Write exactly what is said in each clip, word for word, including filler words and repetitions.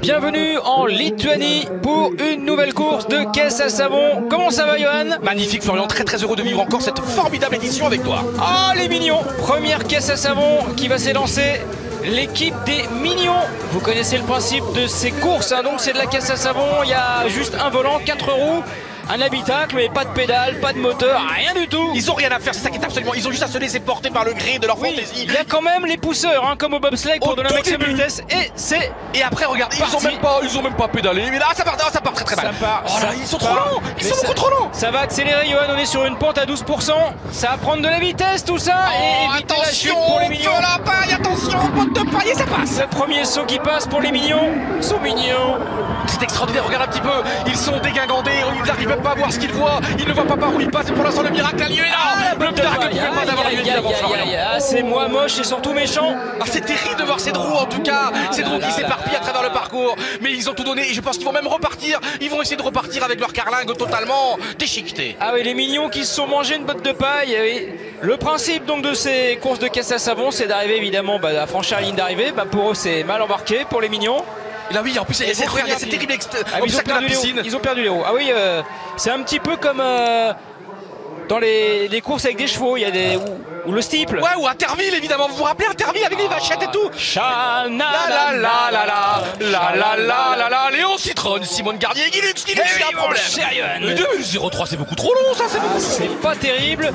Bienvenue en Lituanie pour une nouvelle course de caisse à savon. Comment ça va, Johan? Magnifique, Florian, très très heureux de vivre encore cette formidable édition avec toi. Oh, les mignons! Première caisse à savon qui va s'élancer. L'équipe des mignons. Vous connaissez le principe de ces courses, hein, donc c'est de la caisse à savon. Il y a juste un volant, quatre roues, un habitacle, mais pas de pédale, pas de moteur, rien du tout. Ils ont rien à faire, c'est ça qui est absolument. Ils ont juste à se laisser porter par le gré de leur Oui, fantaisie. il y a quand même les pousseurs, hein, comme au bobsleigh pour Au de la tout maximum début. vitesse. Et c'est. Et après, regarde, ils Parti. ont même pas, ils ont même pas pédalé. Mais là, ça part, ça part très très mal. Ça part, oh là, ça ils sont part. trop lents. Ils Mais sont ça- beaucoup trop lents. Ça va accélérer, Johan, on est sur une pente à douze pour cent. Ça va prendre de la vitesse, tout ça. Oh, et éviter la chute attention, pour les mignons. feu à la paille, attention, botte de paille et ça passe. Le premier saut qui passe pour les mignons. Sont mignons. C'est extraordinaire, regarde un petit peu. Ils sont dégingandés, ils n'arrivent même pas à voir ce qu'ils voient. Ils ne voient pas par où ils passent. Et pour l'instant, le miracle a lieu. Ah, Le miracle ne pouvait pas avoir lieu, évidemment, Florian. Ah, c'est moi moche et surtout méchant. Ah, c'est terrible de voir ces roues en tout cas, ces là roues là qui là s'éparpillent là à travers là. le parcours, mais ils ont tout donné et je pense qu'ils vont même repartir, ils vont essayer de repartir avec leur carlingue totalement déchiquetée. Ah oui, les mignons qui se sont mangés une botte de paille. Oui. Le principe donc de ces courses de caisse à savon, c'est d'arriver évidemment bah, à franchir la ligne d'arrivée. Bah, pour eux, c'est mal embarqué. Pour les mignons, Et là oui, en plus, c'est Et regarde, finir, c'est puis- terrible ext- Ah, mais ils, ont obstacle de la perdu les roues. piscine. Ils ont perdu les roues. Ah oui, euh, c'est un petit peu comme euh, dans les, les courses avec des chevaux. Il y a des ou, ou le steeple. Ouais, ou Interville évidemment, vous vous rappelez Interville avec les vachettes et tout. Chana, La la la la la la la la la la Léon Citroën, Simone Garnier, Guilux, Guilux, Eh il y a oui, un problème. mon cher Johan. Le deux zéro trois c'est beaucoup trop long ça, c'est beaucoup. C'est pas terrible.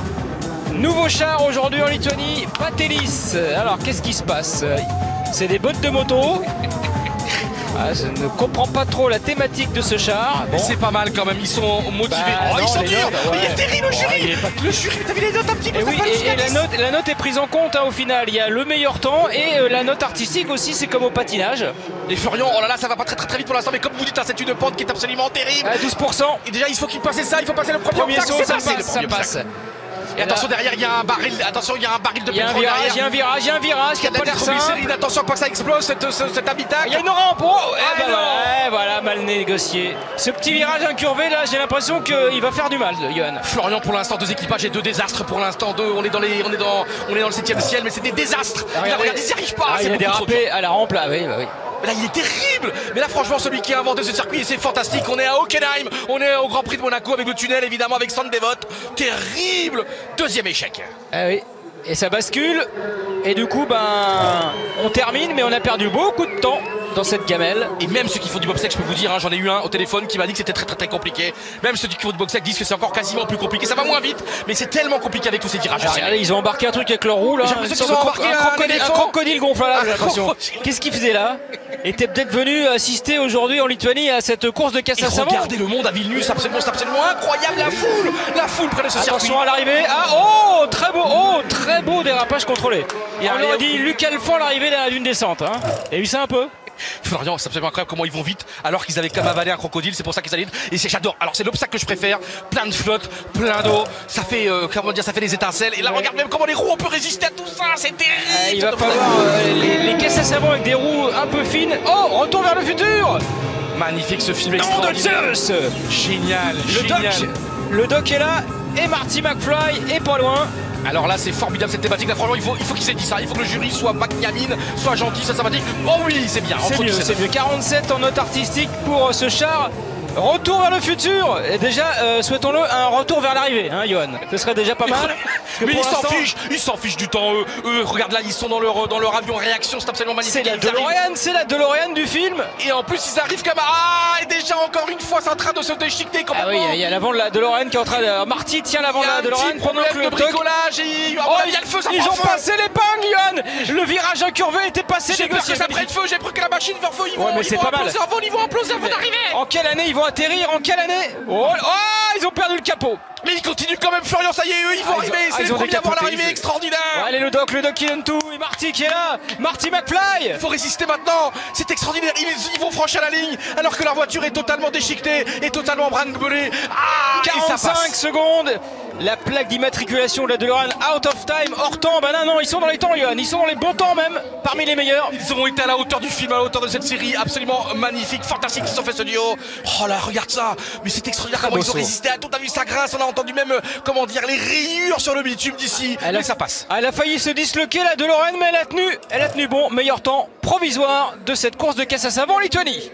Nouveau char aujourd'hui en Lituanie, Patelis. Alors qu'est-ce qui se passe? C'est des bottes de moto. Ah, je ne comprends pas trop la thématique de ce char. Bon. C'est pas mal quand même, ils sont motivés. Bah, oh, ils non, sont les durs. notes, Mais il ouais. est terrible le Oh, jury. il est pas- Le jury, t'as vu les notes un petit peu, Et ça oui, passe et, jusqu'à et la, dix. note, la note est prise en compte hein, au final. Il y a le meilleur temps et euh, la note artistique aussi, c'est comme au patinage. Et Florian, oh là là, ça va pas très très très vite pour l'instant, mais comme vous dites, hein, c'est une pente qui est absolument terrible. À douze pour cent. Et déjà, il faut qu'il passe ça, il faut passer le premier, Premier obstacle, saut, c'est ça passé, le passe, ça premier passe. obstacle. Et attention, derrière, il y a un baril, attention, il y a un baril de Il y a un pétrole virage, il y a derrière. un virage, il y a un virage qui Il y a a de pas la l'air simple. nitroglycérine, attention pas que ça explose cet, ce- cet habitacle. Il y a une rampe. Oh, eh Ah, ben non. voilà, eh, voilà, mal négocié. Ce petit virage incurvé là, j'ai l'impression qu'il va faire du mal, Johan. Florian, pour l'instant, deux équipages et deux désastres pour l'instant. Deux, on est dans les, on est dans, on est dans le septième ciel, mais c'est des désastres. Et là, regarde, ils n'y arrivent pas. Ah, c'est il a beaucoup trop dur. dérapé à la rampe là, oui, bah oui. Mais là, il est terrible. Mais là, franchement, celui qui a inventé ce circuit, c'est fantastique. On est à Hockenheim, on est au Grand Prix de Monaco avec le tunnel, évidemment, avec Sandevot. Terrible. Deuxième échec. Ah oui. Et ça bascule. Et du coup, ben, on termine, mais on a perdu beaucoup de temps dans cette gamelle. Et même ceux qui font du bobsleigh, je peux vous dire, hein, j'en ai eu un au téléphone qui m'a dit que c'était très très très compliqué. Même ceux qui font du bobsleigh disent que c'est encore quasiment plus compliqué. Ça va moins vite, mais c'est tellement compliqué avec tous ces virages. Alors, regardez, ils ont embarqué un truc avec leur roue là. J'ai l'impression Une qu'ils ont sorte de embarqué cro- un crocodile, éléphant. un crocodile gonflable, j'ai Un l'impression. crocodile. Qu'est-ce qu'il faisait là? Était peut-être venu assister aujourd'hui en Lituanie à cette course de caisse Et à savon. regardez le monde à Vilnius, absolument, c'est absolument incroyable, la foule, la foule près de ce circuit. Attention à l'arrivée. Ah oh, très beau, oh, très beau dérapage contrôlé. Et On allez, aurait dit Luc Alphand à l'arrivée d'une descente. Hein. Et vu ça un peu. Florian, c'est absolument incroyable comment ils vont vite alors qu'ils avaient comme avalé un crocodile, c'est pour ça qu'ils allaient vite. Et c'est- j'adore. Alors c'est l'obstacle que je préfère, plein de flotte, plein d'eau, ça fait euh, comment dire, ça fait des étincelles. Et là regarde même comment les roues on peut résister à tout ça, c'est terrible. Euh, il va falloir euh, les, les caisses à savon avec des roues un peu fines. Oh, retour vers le futur. Magnifique ce film Nom de extraordinaire. Zeus. Génial, Le génial. doc, le doc est là et Marty McFly est pas loin. Alors là c'est formidable cette thématique là, franchement il faut, il faut qu'ils aient dit ça, il faut que le jury soit magnanime, soit gentil, soit sympathique. Oh oui c'est bien, C'est entre mieux, tous, c'est mieux. quarante-sept en note artistique pour ce char. Retour vers le futur. Et déjà, euh, souhaitons-le un retour vers l'arrivée, hein, Johan. Ce serait déjà pas mal. Parce que Mais pour ils s'en l'instant, fichent, ils s'en fichent du temps eux. Eux, regarde là, ils sont dans leur, dans leur avion réaction, c'est absolument magnifique. C'est la Ils arrivent. DeLorean, c'est la DeLorean du film. Et en plus ils arrivent comme ah et déjà encore une fois c'est en train de se déchiqueter Ah complètement. oui, il y a l'avant de la DeLorean qui est en train de. Marty tient l'avant Il de y a la un DeLorean petit pendant que problème le de doc. bricolage et Oh, il y a le feu, ça ils prend ont feu. passé l'épingle, Johan. Le virage incurvé était passé. J'ai peur négocié. que ça prenne feu, j'ai peur que la machine fasse feu, ils vont, Ouais, mais ils c'est vont pas mal. imploser avant, ils vont imploser avant d'arriver. En quelle année ils vont atterrir? En quelle année? Oh, oh, ils ont perdu le capot. Mais ils continuent quand même, Florian, ça y est, eux ils vont Ah, ils ont- arriver, ah, c'est ils les ont premiers à voir décapoté, l'arrivée ils- extraordinaire. Allez, le doc, le doc qui donne tout. Et Marty qui est là. Marty McFly. Il faut résister maintenant, c'est extraordinaire, ils, ils vont franchir la ligne alors que leur voiture est totalement déchiquetée et totalement brinque-belée. Ah, et ça quarante-cinq passe. secondes. la plaque d'immatriculation de la DeLorean out of time, hors temps. Bah non, non, ils sont dans les temps, Johan. Ils sont dans les bons temps même, parmi les meilleurs. Ils ont été à la hauteur du film, à la hauteur de cette série, absolument magnifique, fantastique. Ils ont fait ce duo. Oh là, regarde ça. Mais c'est extraordinaire comment ils ont résisté à tout. T'as vu ça grince, on a entendu même, comment dire, les rayures sur le bitume d'ici. Mais ça passe. Elle a failli se disloquer la DeLorean, mais elle a tenu. Elle a tenu bon. Meilleur temps provisoire de cette course de caisse à savon en Lituanie.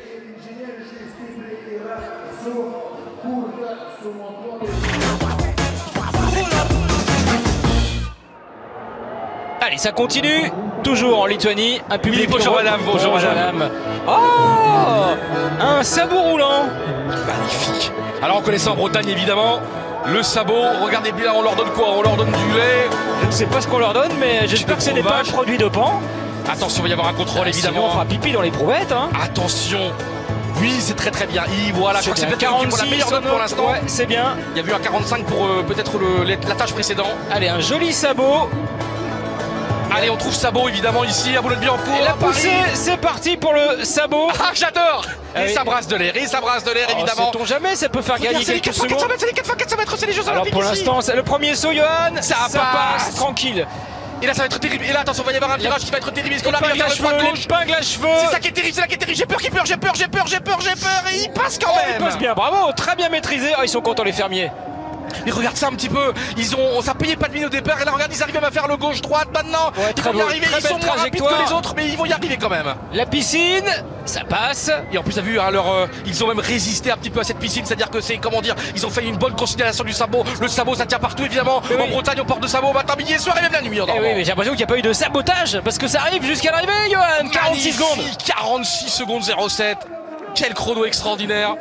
Allez, ça continue, toujours en Lituanie, un public... Oui, bonjour madame, bonjour, bonjour madame. madame. Oh, un sabot roulant. Magnifique. Alors on connaît ça en Bretagne évidemment, le sabot, regardez bien, on leur donne quoi? On leur donne du lait. Je ne sais pas ce qu'on leur donne, mais j'espère que ce n'est pas un produit dopant. Attention, il va y avoir un contrôle évidemment. Sinon on fera pipi dans les prouvettes. Hein. Attention. Oui, c'est très très bien. Et voilà, je crois que c'est peut-être quarante-six pour la meilleure note pour l'instant. Ouais, c'est bien. Il y a eu un quarante-cinq pour euh, peut-être la tâche précédente. Allez, un joli sabot. Allez, on trouve sabot évidemment ici à Boulogne-Billancourt. Et la poussée, c'est parti pour le sabot. Ah, j'adore. Et ah, ça brasse de l'air, et ça brasse de l'air oh, évidemment. Sait-on jamais, ça peut faire gagner Regarde, quelques secondes. C'est les quatre fois quatre cents mètres, c'est les Jeux Alors Olympiques. pour l'instant, c'est le premier saut, Johan. Ça, ça passe. passe tranquille. Et là ça va être terrible. Et là attention, il va y avoir un virage qui va être terrible. Est-ce qu'on arrive à faire le l'épingle à cheveux. C'est ça qui est terrible, c'est ça qui est terrible. J'ai peur qu'il pleure, j'ai peur, j'ai peur, j'ai peur, j'ai peur. Et il passe quand oh, même. Il passe bien, bravo, très bien maîtrisé. Oh, ils sont contents les fermiers. Mais regarde ça un petit peu, ils ont, ça payait pas de mine au départ et là regarde ils arrivent même à faire le gauche-droite maintenant. Ouais, ils vont y beau, arriver, ils sont moins rapides que les autres mais ils vont y arriver quand même. La piscine, ça passe. Et en plus t'as vu hein, leur, euh, ils ont même résisté un petit peu à cette piscine, c'est à dire que c'est comment dire, ils ont fait une bonne considération du sabot. Le sabot ça tient partout évidemment, oui. En Bretagne on porte de sabot matin, midi et soir et même la nuit. Eh oui, mais j'ai l'impression qu'il n'y a pas eu de sabotage parce que ça arrive jusqu'à l'arrivée, Johan. quarante-six secondes. quarante-six secondes zéro sept. Quel chrono extraordinaire.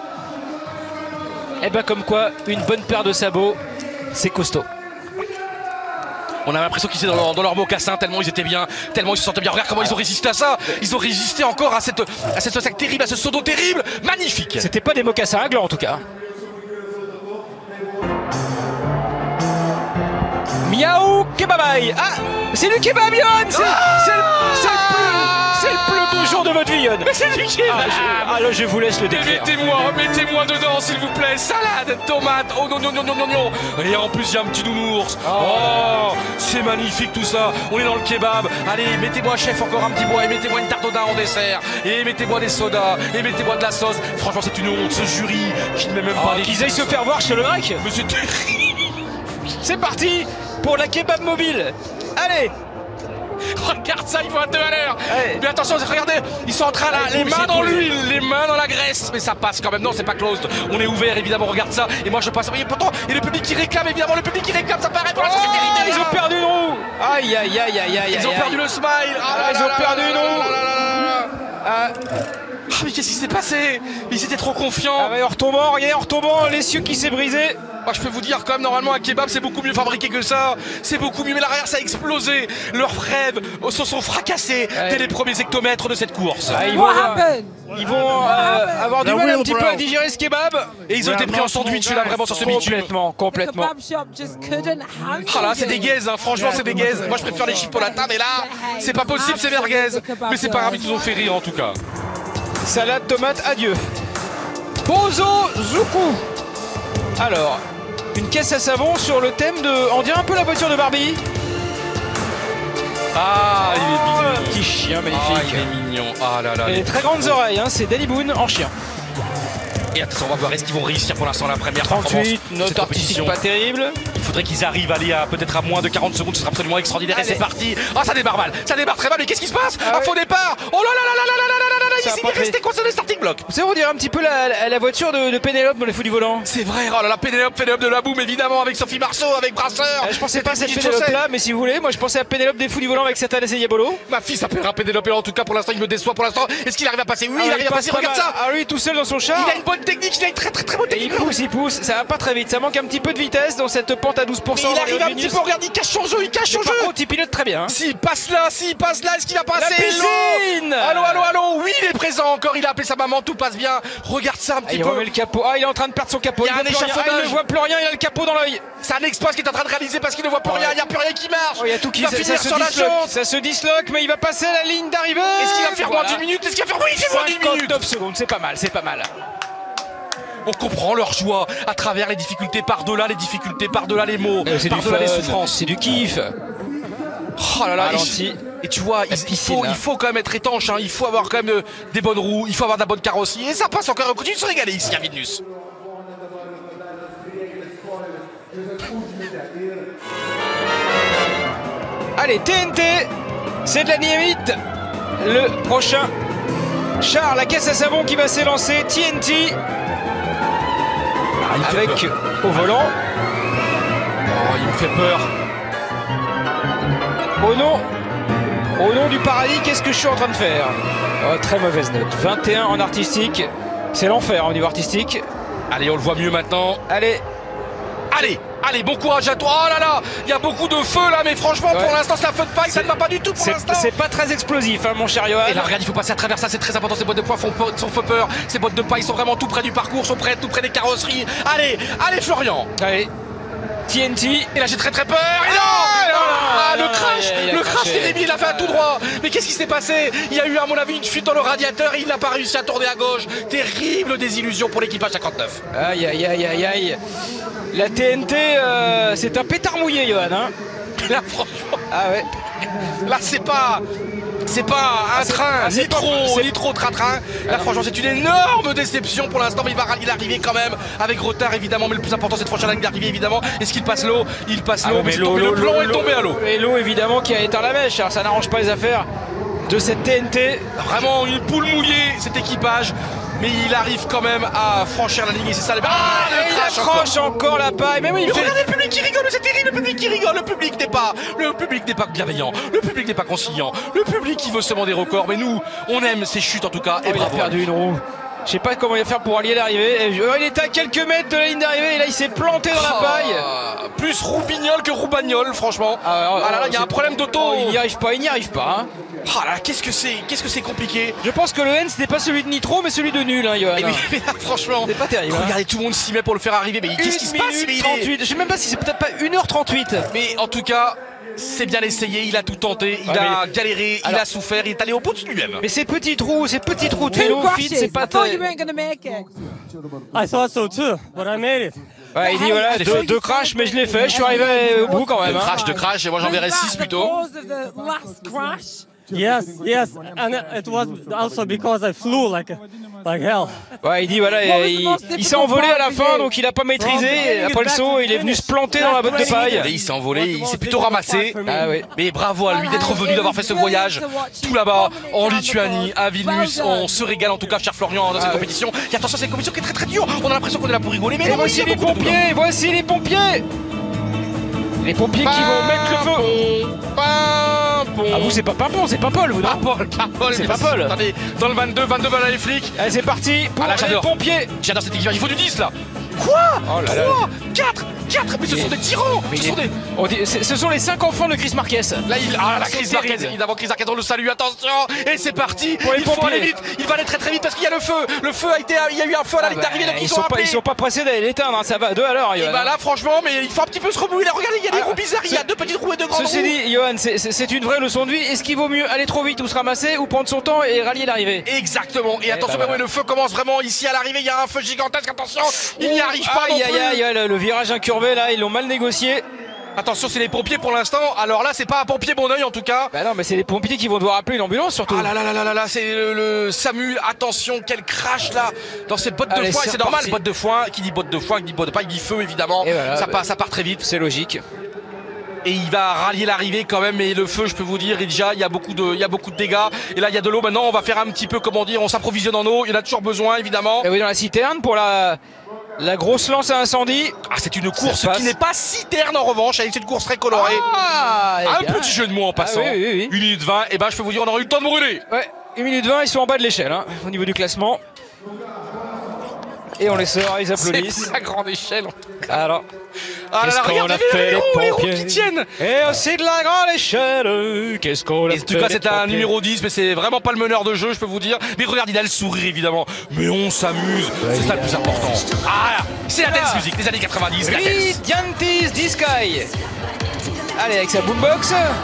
Et bah comme quoi, une bonne paire de sabots, c'est costaud. On a l'impression qu'ils étaient dans, dans leurs mocassins tellement ils étaient bien, tellement ils se sentaient bien. Regarde comment ils ont résisté à ça. Ils ont résisté encore à cette, à cette sac terrible, à ce sodo terrible. Magnifique. C'était pas des mocassins à gland en tout cas. Miaou kebabaï. Ah, c'est du kebab, Johan. C'est ah le, le, le plus beau jour de votre vie, Johan. Mais c'est du kebab. Ah, je, alors je vous laisse le décrire. Mettez-moi, mettez-moi dedans s'il vous plaît. Salade, tomate, oh non non non non non non. Et en plus il y a un petit nounours. Oh, oh c'est magnifique tout ça. On est dans le kebab. Allez, mettez-moi chef encore un petit bois et mettez-moi une tarte au daim en dessert. Et mettez-moi des sodas et mettez-moi de la sauce. Franchement c'est une honte ce jury qui ne met même pas. Oh, qu'ils aillent se faire voir chez le grec. Mais c'est terrible. C'est parti pour la kebab mobile. Allez. Regarde ça, ils vont à deux à l'heure. Mais attention, regardez, ils sont en train là, les mains dans l'huile, les mains dans la graisse. Mais ça passe quand même, non c'est pas closed. On est ouvert évidemment, regarde ça. Et moi je passe, et pourtant, et le public qui réclame évidemment, le public qui réclame, ça paraît pour la société. Oh, ils ont perdu une roue. Aïe aïe aïe aïe aïe. Ils ont perdu le smile. Ah, ils ont perdu une roue. Ah mais qu'est-ce qui s'est passé? Ils étaient trop confiants. Ah, en retombant, regardez, en retombant, l'essieu qui s'est brisé. Moi je peux vous dire quand même normalement un kebab c'est beaucoup mieux fabriqué que ça. C'est beaucoup mieux mais l'arrière ça a explosé. Leurs rêves se sont fracassés ouais. Dès les premiers hectomètres de cette course. Ah, ils vont, euh, ils vont euh, avoir du mal un petit peu à digérer ce kebab. Et ils ont été pris en sandwich là vraiment sur ce bitume. Complètement, complètement. Ah là c'est des gaises hein. Franchement c'est des gaises. Moi je préfère les chipolatas mais là c'est pas possible c'est merguez. Mais c'est pas grave ils nous ont fait rire en tout cas. Salade, tomate, adieu. Bozo Zuku. Alors, une caisse à savon sur le thème de... On dirait un peu la voiture de Barbie. Ah, il est mignon. Petit chien magnifique. Ah, il est mignon. Ah là là. Et les très grandes oreilles, hein, c'est Danny Boone en chien. Et attention, on va voir, est-ce qu'ils vont réussir pour l'instant la première trente-huit, note artistique pas terrible. Il faudrait qu'ils arrivent à aller à peut-être à moins de quarante secondes, ce sera absolument extraordinaire. Allez. Et c'est parti. Ah, oh, ça démarre mal, ça démarre très mal. Mais qu'est-ce qui se passe? Ah, un ouais. Faux départ. Oh là là là là là là là là là là. Ici, il est resté coincé dans les starting blocks. Vous savez, on dirait un petit peu la, la, la voiture de, de Pénélope dans les fous du volant. C'est vrai, oh là là, Pénélope, Pénélope de la boum, évidemment, avec Sophie Marceau, avec Brasseur. Euh, je pensais pas à cette Pénélope là, mais si vous voulez, moi je pensais à Pénélope des fous du volant avec Satan et Diabolo. Ma fille s'appellera Pénélope, en tout cas pour l'instant, il me déçoit pour l'instant. Est-ce qu'il arrive à passer? Oui, ah, il arrive à passer, regarde ça. Ah, lui tout seul dans son char. Il a une bonne technique, il a une très très très bonne technique. Et il pousse, il pousse, ça va pas très vite, ça manque un petit peu de vitesse dans cette pente à douze pour cent. Mais il arrive un petit peu, regarde, il cache son jeu, il cache son jeu. Par contre, il pilote très bien. Hein. S'il passe là, s'il passe là, est-ce qu'il va passer? La piscine. Allô, allô, allô, oui, il est présent encore, il a appelé sa maman, tout passe bien. Regarde ça un petit ah, peu. Il remet le capot. Ah, il est en train de perdre son capot. Il y a il, un échafaudage. Ah, il ne voit plus rien, il a le capot dans l'œil. C'est un exploit qu'il est en train de réaliser parce qu'il ne voit plus rien, il n'y a plus rien qui marche. Oh, il y a tout qui il va finir ça sur la chance. Ça se disloque, mais il va passer la ligne d'arrivée. Est-ce qu'il va faire voilà. moins d'une minute? Est-ce qu'il va faire oui, il fait moins d'une minute? cinquante-neuf secondes, c'est pas mal, c'est pas mal. On comprend leur joie à travers les difficultés par-delà les difficultés, par-delà les mots, par-delà les souffrances. C'est du kiff. Oh là là, Ralenti. Et, et tu vois, il, il, faut, il faut quand même être étanche, hein. Il faut avoir quand même de, des bonnes roues, il faut avoir de la bonne carrosserie. Et ça passe encore, on continue de se régaler ici à Vilnius. Allez, T N T, c'est de la dynamite. Le prochain char, la caisse à savon qui va s'élancer, T N T. Ah, avec au volant. Oh, il me fait peur. Au nom, au nom du paradis, qu'est-ce que je suis en train de faire? Oh, très mauvaise note. vingt et un en artistique. C'est l'enfer au niveau artistique. Allez, on le voit mieux maintenant. Allez. Allez, allez, bon courage à toi. Oh là là, il y a beaucoup de feu là, mais franchement, ouais. Pour l'instant, c'est un feu de paille, ça ne va pas du tout pour l'instant. C'est pas très explosif, hein, mon cher Johan. Et là, regarde, il faut passer à travers ça, c'est très important. Ces boîtes de poids font, font feu peur. Ces boîtes de paille sont vraiment tout près du parcours, sont près, tout près des carrosseries. Allez, allez, Florian. Allez. T N T. Et là j'ai très très peur. Et non, ah, non, ah, non, le crash, il a, il a le crash terrible, il a fait un tout droit. Mais qu'est-ce qui s'est passé? Il y a eu à mon avis une fuite dans le radiateur et il n'a pas réussi à tourner à gauche. Terrible désillusion pour l'équipage cinquante-neuf. Aïe aïe aïe aïe aïe. La T N T, euh, c'est un pétard mouillé, Johan. Hein. Là franchement. Ah ouais. Là c'est pas. C'est pas un ah, train, ah, ni trop, ni trop train-train. Là, ah, franchement, c'est une énorme déception pour l'instant, mais il va il arriver quand même avec retard, évidemment. Mais le plus important, c'est de franchir la ligne d'arrivée, évidemment. Est-ce qu'il passe l'eau? Il passe l'eau, ah, mais, mais l'eau, le plan est tombé à l'eau. Et l'eau, évidemment, qui a éteint la mèche. Alors, ça n'arrange pas les affaires de cette T N T. Vraiment une poule mouillée, cet équipage. Mais il arrive quand même à franchir la ligne et c'est ça. Les... Ah, ah il accroche encore. encore la paille. Mais oui, il mais fait... regardez le public qui rigole, c'est terrible. Le public qui rigole, le public n'est pas, le public n'est pas bienveillant, le public n'est pas conciliant, le public qui veut seulement des records. Mais nous, on aime ces chutes en tout cas. Oh, et il a perdu une roue. Je sais pas comment il va faire pour allier l'arrivée. Il était à quelques mètres de la ligne d'arrivée et là il s'est planté dans la paille. Oh, plus Roubignol que Roubagnol, franchement. Ah, ah, ah là là, il y a un problème d'auto. Oh, il n'y arrive pas, il n'y arrive pas. Hein. Ah là, qu'est-ce que c'est, qu'est-ce que c'est compliqué. Je pense que le N c'était pas celui de Nitro mais celui de nul, hein, Johan. Mais, mais là, franchement, c'est pas terrible. Regardez, hein. Tout le monde s'y met pour le faire arriver. Mais qu'est-ce qui se passe? trente-huit. Je sais même pas si c'est peut-être pas une heure trente-huit. Mais en tout cas. C'est bien essayé, il a tout tenté, il ouais, a mais... galéré, Alors... il a souffert, il est allé au bout de lui-même. Mais ces petits trous, ces petits trous de vélo fit, c'est pas très... I thought so too, but I made it. Ouais, il dit voilà, deux, deux crashs, mais je l'ai fait, je suis arrivé au bout quand même. Deux crashs, deux crashs, et moi j'en verrai six plutôt. Yes, yes, and it was also because I flew like, like hell. Ouais, il dit voilà, il, il s'est envolé à la fin, donc il a pas maîtrisé. Après le saut, il est venu se planter dans la botte de paille. Et il s'est envolé, il s'est plutôt ramassé. Ah, oui. Mais bravo à lui d'être venu, d'avoir fait ce voyage tout là-bas, en Lituanie, à Vilnius. On se régale en tout cas, cher Florian, dans cette ah, compétition. Oui. Et attention, c'est une compétition qui est très très dure. On a l'impression qu'on est là pour rigoler, mais non, voici les pompiers, voici les pompiers. Les pompiers qui vont mettre le feu. Pimpon. Ah vous c'est pas Pimpon, c'est Pimpol vous non? Pimpol, Pimpol, c'est Pimpol. Attendez, dans le vingt-deux, vingt-deux balles les flics. Allez c'est parti pour ah, là, les pompiers. J'adore cette équipage, il faut du dix là. Quoi? Oh là là. trois, quatre, quatre, mais ce sont des tyrans. Ce sont, des... dit, ce sont les cinq enfants de Chris Marquez. Là, il... Ah, la Chris Marquez, évidemment, Chris Marquez, on le salue, attention. Et c'est parti, pour les il pompiers. Faut aller vite, il va aller très très vite parce qu'il y a le feu. Le feu a été, il y a eu un feu à la ligne ah bah, d'arrivée, donc ils, ils, sont pas, ils sont pas pressés d'aller l'éteindre, hein, ça va deux à l'heure. Et bah là, franchement, mais il faut un petit peu se remouiller. Regardez, il y a des ah, roues bizarres, il y a deux petites roues et deux grandes roues. Ceci dit, Johan, c'est une vraie leçon de vie. Est-ce qu'il vaut mieux aller trop vite ou se ramasser ou prendre son temps et rallier l'arrivée? Exactement, et attention, mais le feu commence vraiment ici à l'arrivée, il y a un feu gigantesque, attention, il n'y arrive pas non plus. Le, le virage incurvé là, ils l'ont mal négocié. Attention, c'est les pompiers pour l'instant. Alors là, c'est pas un pompier bon oeil en tout cas. Bah non, mais c'est les pompiers qui vont devoir appeler une ambulance surtout. Ah là là là là là, là c'est le, le SAMU. Attention, quel crash là dans ces bottes Allez, de foin. C'est normal, bottes de foin. Qui dit bottes de foin, qui dit bottes de paille, qui dit feu évidemment. Voilà, ça, bah, part, ça part très vite. C'est logique. Et il va rallier l'arrivée quand même. Et le feu, je peux vous dire, déjà, il y a beaucoup de, il y a beaucoup de dégâts. Et là, il y a de l'eau. Maintenant, on va faire un petit peu, comment dire, on s'approvisionne en eau. Il y en a toujours besoin évidemment. Et oui, dans la citerne pour la. La grosse lance à incendie. Ah, c'est une course qui n'est pas citerne en revanche. C'est une course très colorée. Ah, un bien. Petit jeu de mots en passant. Ah, oui, oui, oui. une minute vingt. Et ben, je peux vous dire, on aura eu le temps de brûler. Ouais, une minute vingt, ils sont en bas de l'échelle hein, au niveau du classement. Et on les sort, ils applaudissent. C'est la grande échelle. Alors. Ah là là, regardez les, roues, les roues qui tiennent. Et aussi de la grande échelle. Qu'est-ce qu'on a fait? En tout cas, c'est un numéro dix, mais c'est vraiment pas le meneur de jeu, je peux vous dire. Mais regarde, il a le sourire évidemment. Mais on s'amuse, ouais, c'est ça le plus important. Ah, c'est la dance music des années quatre-vingt-dix. Ridiantis Disky. Allez, avec sa boombox.